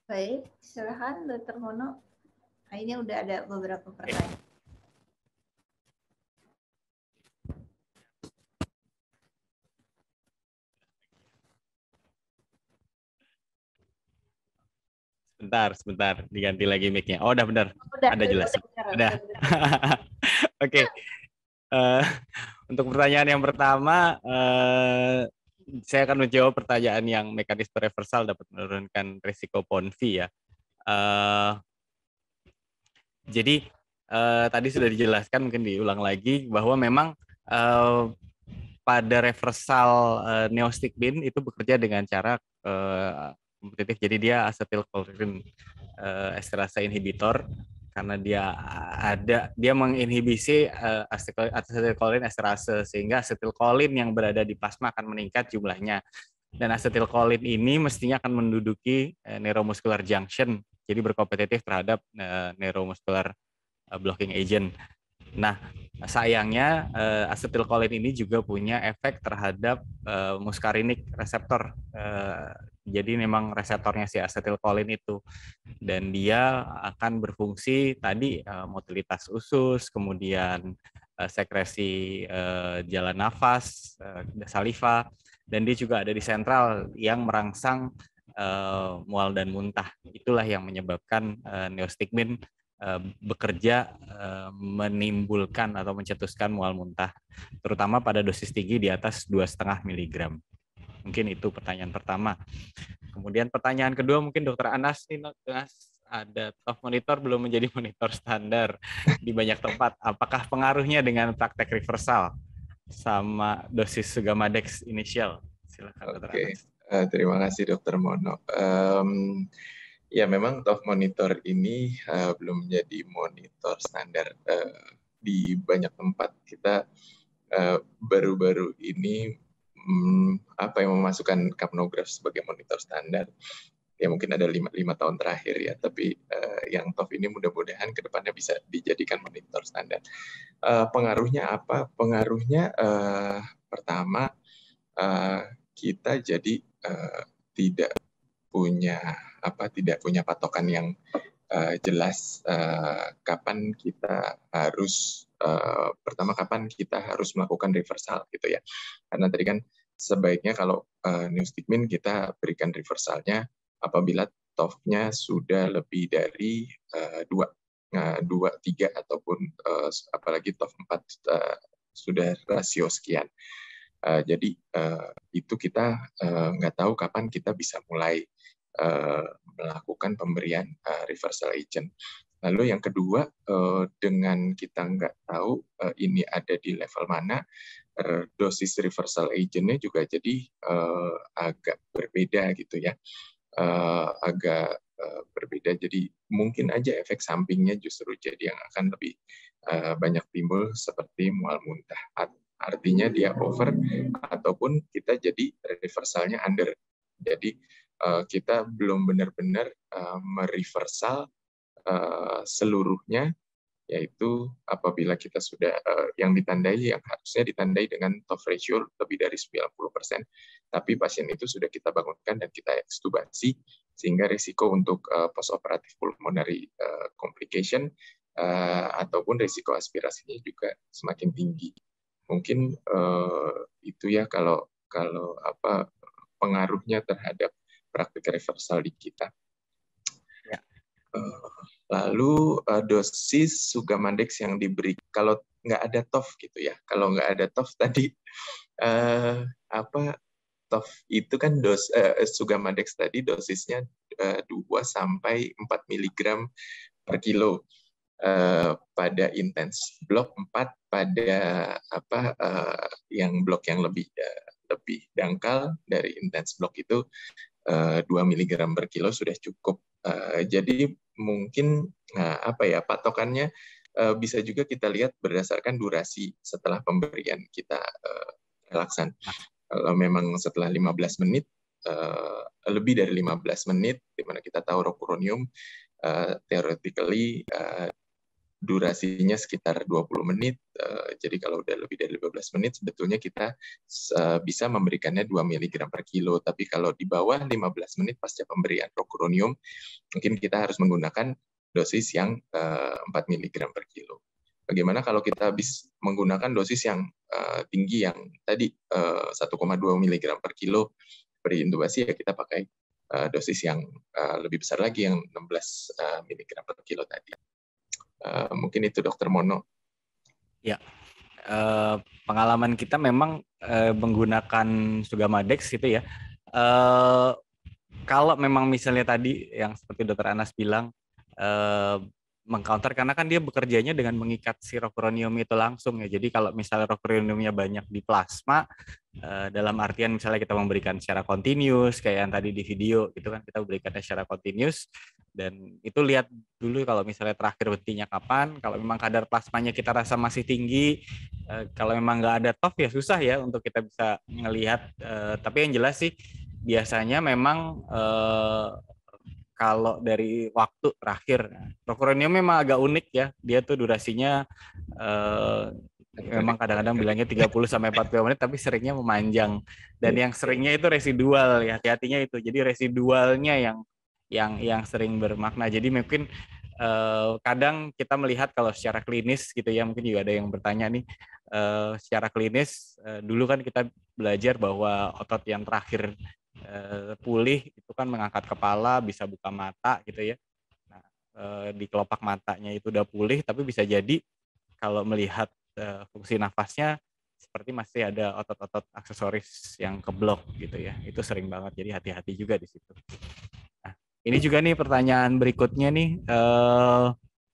Baik, silakan Dokter Mono. Nah, ini udah ada beberapa pertanyaan. Sebentar, sebentar, diganti lagi mic-nya. Oh, udah benar. Udah, Ada jelas. udah, udah, Udah. Oke. Uh, untuk pertanyaan yang pertama, uh, saya akan menjawab pertanyaan yang mekanisme reversal dapat menurunkan risiko P O N V ya. Uh, jadi uh, tadi sudah dijelaskan, mungkin diulang lagi bahwa memang uh, pada reversal uh, neostigmin itu bekerja dengan cara uh, kompetitif. Jadi dia acetylcholine uh, esterase inhibitor karena dia ada dia menginhibisi uh, acetylcholine esterase sehingga acetylcholine yang berada di plasma akan meningkat jumlahnya. Dan acetylcholine ini mestinya akan menduduki uh, neuromuscular junction, jadi berkompetitif terhadap uh, neuromuscular uh, blocking agent. Nah, sayangnya uh, acetylcholine ini juga punya efek terhadap uh, muscarinic reseptor. Uh, jadi memang reseptornya si acetylcholine itu, dan dia akan berfungsi tadi uh, motilitas usus, kemudian uh, sekresi uh, jalan nafas, uh, saliva, dan dia juga ada di sentral yang merangsang uh, mual dan muntah. Itulah yang menyebabkan uh, neostigmin uh, bekerja uh, menimbulkan atau mencetuskan mual muntah, terutama pada dosis tinggi di atas dua koma lima miligram. Mungkin itu pertanyaan pertama. Kemudian pertanyaan kedua mungkin Dokter Anas nih, ada T O F monitor belum menjadi monitor standar di banyak tempat. Apakah pengaruhnya dengan praktek reversal sama dosis Sugamadex initial? Silakan Dokter Oke, Anas. uh, terima kasih Dokter Mono. Um, ya memang T O F monitor ini uh, belum menjadi monitor standar uh, di banyak tempat. Kita baru-baru uh, ini um, apa yang memasukkan capnograph sebagai monitor standar. Ya mungkin ada lima, lima tahun terakhir ya, tapi uh, yang T O F ini mudah-mudahan ke depannya bisa dijadikan monitor standar. Uh, pengaruhnya apa? Pengaruhnya uh, pertama, uh, kita jadi uh, tidak punya apa tidak punya patokan yang uh, jelas uh, kapan kita harus uh, pertama kapan kita harus melakukan reversal gitu ya, karena tadi kan sebaiknya kalau uh, neostigmin kita berikan reversalnya apabila T O F-nya sudah lebih dari uh, dua nah, dua tiga ataupun uh, apalagi T O F empat uh, sudah rasio sekian. Uh, jadi uh, itu kita nggak uh, tahu kapan kita bisa mulai uh, melakukan pemberian uh, reversal agent. Lalu yang kedua, uh, dengan kita nggak tahu uh, ini ada di level mana, uh, dosis reversal agentnya juga jadi uh, agak berbeda gitu ya, uh, agak uh, berbeda. Jadi mungkin aja efek sampingnya justru jadi yang akan lebih uh, banyak timbul seperti mual muntah. Artinya dia over ataupun kita jadi reversalnya under. Jadi uh, kita belum benar-benar uh, mereversal uh, seluruhnya, yaitu apabila kita sudah uh, yang ditandai yang harusnya ditandai dengan T O F ratio lebih dari sembilan puluh persen, tapi pasien itu sudah kita bangunkan dan kita ekstubasi sehingga risiko untuk uh, postoperatif pulmonary uh, complication uh, ataupun risiko aspirasinya juga semakin tinggi. Mungkin uh, itu ya kalau kalau apa pengaruhnya terhadap praktik reversal di kita. Ya. Uh, lalu uh, dosis Sugamadex yang diberi kalau nggak ada T O F gitu ya. Kalau nggak ada T O F tadi uh, apa T O F itu kan dos uh, Sugamadex tadi dosisnya uh, dua sampai empat miligram per kilo. Uh, pada intens blok, empat pada apa uh, yang blok yang lebih uh, lebih dangkal dari intens blok itu uh, dua miligram per kilo sudah cukup. Uh, jadi mungkin uh, apa ya patokannya uh, bisa juga kita lihat berdasarkan durasi setelah pemberian kita uh, relaksan. Kalau memang setelah lima belas menit uh, lebih dari lima belas menit di mana kita tahu rocuronium uh, theoretically uh, durasinya sekitar dua puluh menit. Jadi kalau udah lebih dari lima belas menit, sebetulnya kita bisa memberikannya dua miligram per kilo. Tapi kalau di bawah lima belas menit pasca pemberian rocuronium, mungkin kita harus menggunakan dosis yang empat miligram per kilo. Bagaimana kalau kita bisa menggunakan dosis yang tinggi, yang tadi satu koma dua miligram per kilo beri intubasi, ya kita pakai dosis yang lebih besar lagi, yang enam belas miligram per kilo tadi. Uh, mungkin itu Dokter Mono. Ya, uh, pengalaman kita memang uh, menggunakan Sugamadex gitu ya. Uh, kalau memang misalnya tadi yang seperti Dokter Anas bilang, uh, mengcounter, karena kan dia bekerjanya dengan mengikat si rocuronium itu langsung ya. Jadi kalau misalnya rocuroniumnya banyak di plasma, uh, dalam artian misalnya kita memberikan secara continuous, kayak yang tadi di video gitu kan, kita berikannya secara continuous, dan itu lihat dulu kalau misalnya terakhir berhentinya kapan. Kalau memang kadar plasmanya kita rasa masih tinggi, uh, kalau memang nggak ada T O F ya susah ya untuk kita bisa ngelihat. Uh, tapi yang jelas sih biasanya memang uh, kalau dari waktu terakhir, rocuronium memang agak unik ya. Dia tuh durasinya eh, memang kadang-kadang bilangnya tiga puluh sampai empat puluh menit, tapi seringnya memanjang. Dan yang seringnya itu residual, ya hati-hatinya itu. Jadi residualnya yang yang yang sering bermakna. Jadi mungkin eh, kadang kita melihat kalau secara klinis gitu ya, mungkin juga ada yang bertanya nih, eh, secara klinis eh, dulu kan kita belajar bahwa otot yang terakhir Uh, pulih itu kan mengangkat kepala, bisa buka mata gitu ya. Nah, uh, di kelopak matanya itu udah pulih, tapi bisa jadi kalau melihat uh, fungsi nafasnya seperti masih ada otot-otot aksesoris yang keblok gitu ya. Itu sering banget, jadi hati-hati juga di situ. Nah, ini juga nih pertanyaan berikutnya nih, uh,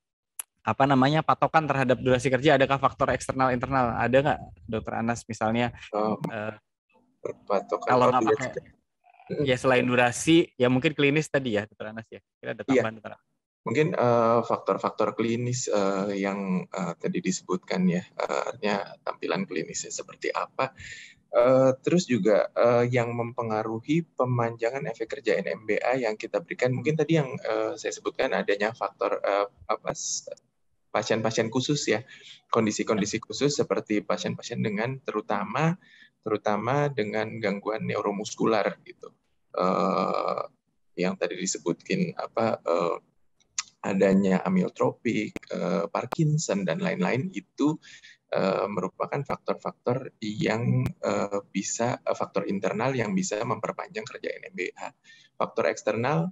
apa namanya, patokan terhadap durasi kerja, adakah faktor eksternal internal? Ada nggak, Dokter Anas misalnya? Oh, uh, patokan kalau nggak pakai, ya selain durasi, ya mungkin klinis tadi ya, Dokter Anas ya. Kira ada tambahan, iya. Dokter Anas. Mungkin uh, faktor-faktor klinis uh, yang uh, tadi disebutkan ya, uh, artinya tampilan klinisnya seperti apa. Uh, terus juga uh, yang mempengaruhi pemanjangan efek kerja N M B A yang kita berikan. Mungkin tadi yang uh, saya sebutkan adanya faktor uh, apa pasien-pasien khusus ya, kondisi-kondisi khusus seperti pasien-pasien dengan terutama terutama dengan gangguan neuromuskular gitu. Uh, yang tadi disebutkan apa uh, adanya amiotropik, uh, Parkinson dan lain-lain, itu uh, merupakan faktor-faktor yang uh, bisa uh, faktor internal yang bisa memperpanjang kerja N M B A. Faktor eksternal,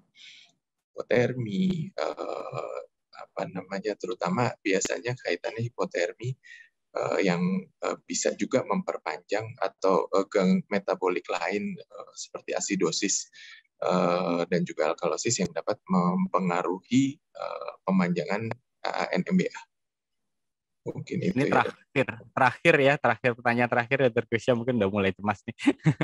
hipotermi, uh, apa namanya, terutama biasanya kaitannya hipotermi, Uh, yang uh, bisa juga memperpanjang, atau uh, gang metabolik lain uh, seperti asidosis uh, dan juga alkalosis yang dapat mempengaruhi uh, pemanjangan uh, N M B A. Mungkin itu. Ini terakhir, ya. terakhir ya, terakhir pertanyaan terakhir ya, Dokter Krisya, mungkin udah mulai cemas nih.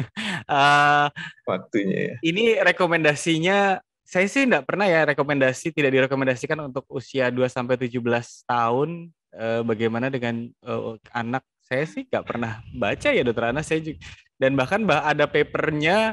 uh, Waktunya ya. Ini rekomendasinya, saya sih nggak pernah ya rekomendasi, tidak direkomendasikan untuk usia dua sampai tujuh belas tahun. Uh, bagaimana dengan uh, anak? Saya sih nggak pernah baca ya, Dokter Anas. Saya juga, dan bahkan bah ada papernya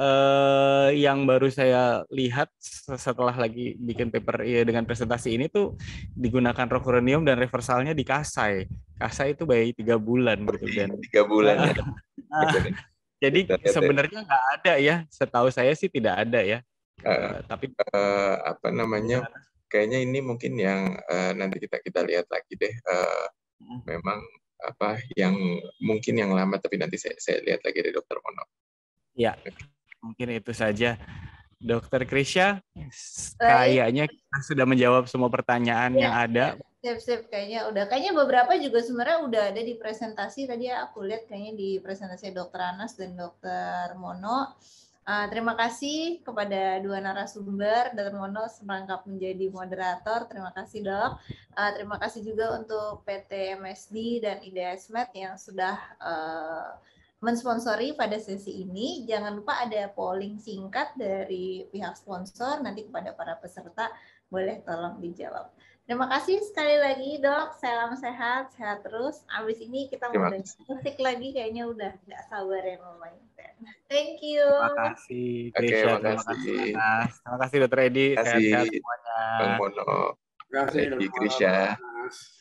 uh, yang baru saya lihat setelah lagi bikin paper ya, dengan presentasi ini tuh digunakan rocuronium dan reversalnya di Kasai. Kasai itu bayi tiga bulan gitu, dan tiga bulan ya. Uh, jadi sebenarnya nggak ada ya, setahu saya sih tidak ada ya. Uh, uh, tapi uh, apa namanya? Kayaknya ini mungkin yang uh, nanti kita kita lihat lagi deh. Uh, hmm. Memang apa yang mungkin yang lama, tapi nanti saya, saya lihat lagi deh, Dokter Mono. Ya, mungkin itu saja, Dokter Krisya. Kayaknya kita sudah menjawab semua pertanyaan ya, yang ada. Sip-sip, kayaknya udah. Kayaknya beberapa juga sebenarnya udah ada di presentasi tadi ya, aku lihat kayaknya di presentasi Dokter Anas dan Dokter Mono. Uh, terima kasih kepada dua narasumber, Dokter Mono merangkap menjadi moderator. Terima kasih, Dok. Uh, terima kasih juga untuk P T M S D dan I D S Med yang sudah uh, mensponsori pada sesi ini. Jangan lupa ada polling singkat dari pihak sponsor, nanti kepada para peserta boleh tolong dijawab. Terima kasih sekali lagi, Dok. Salam sehat, sehat terus. Abis ini kita mau musik lagi, kayaknya udah nggak sabar ya mau main. Thank you. Terima kasih, Krisya. Okay, terima kasih, Anas. Terima kasih, Dokter Edi. Sehat-sehat semuanya. Bang Mono. Terima kasih, Krisya. Mas.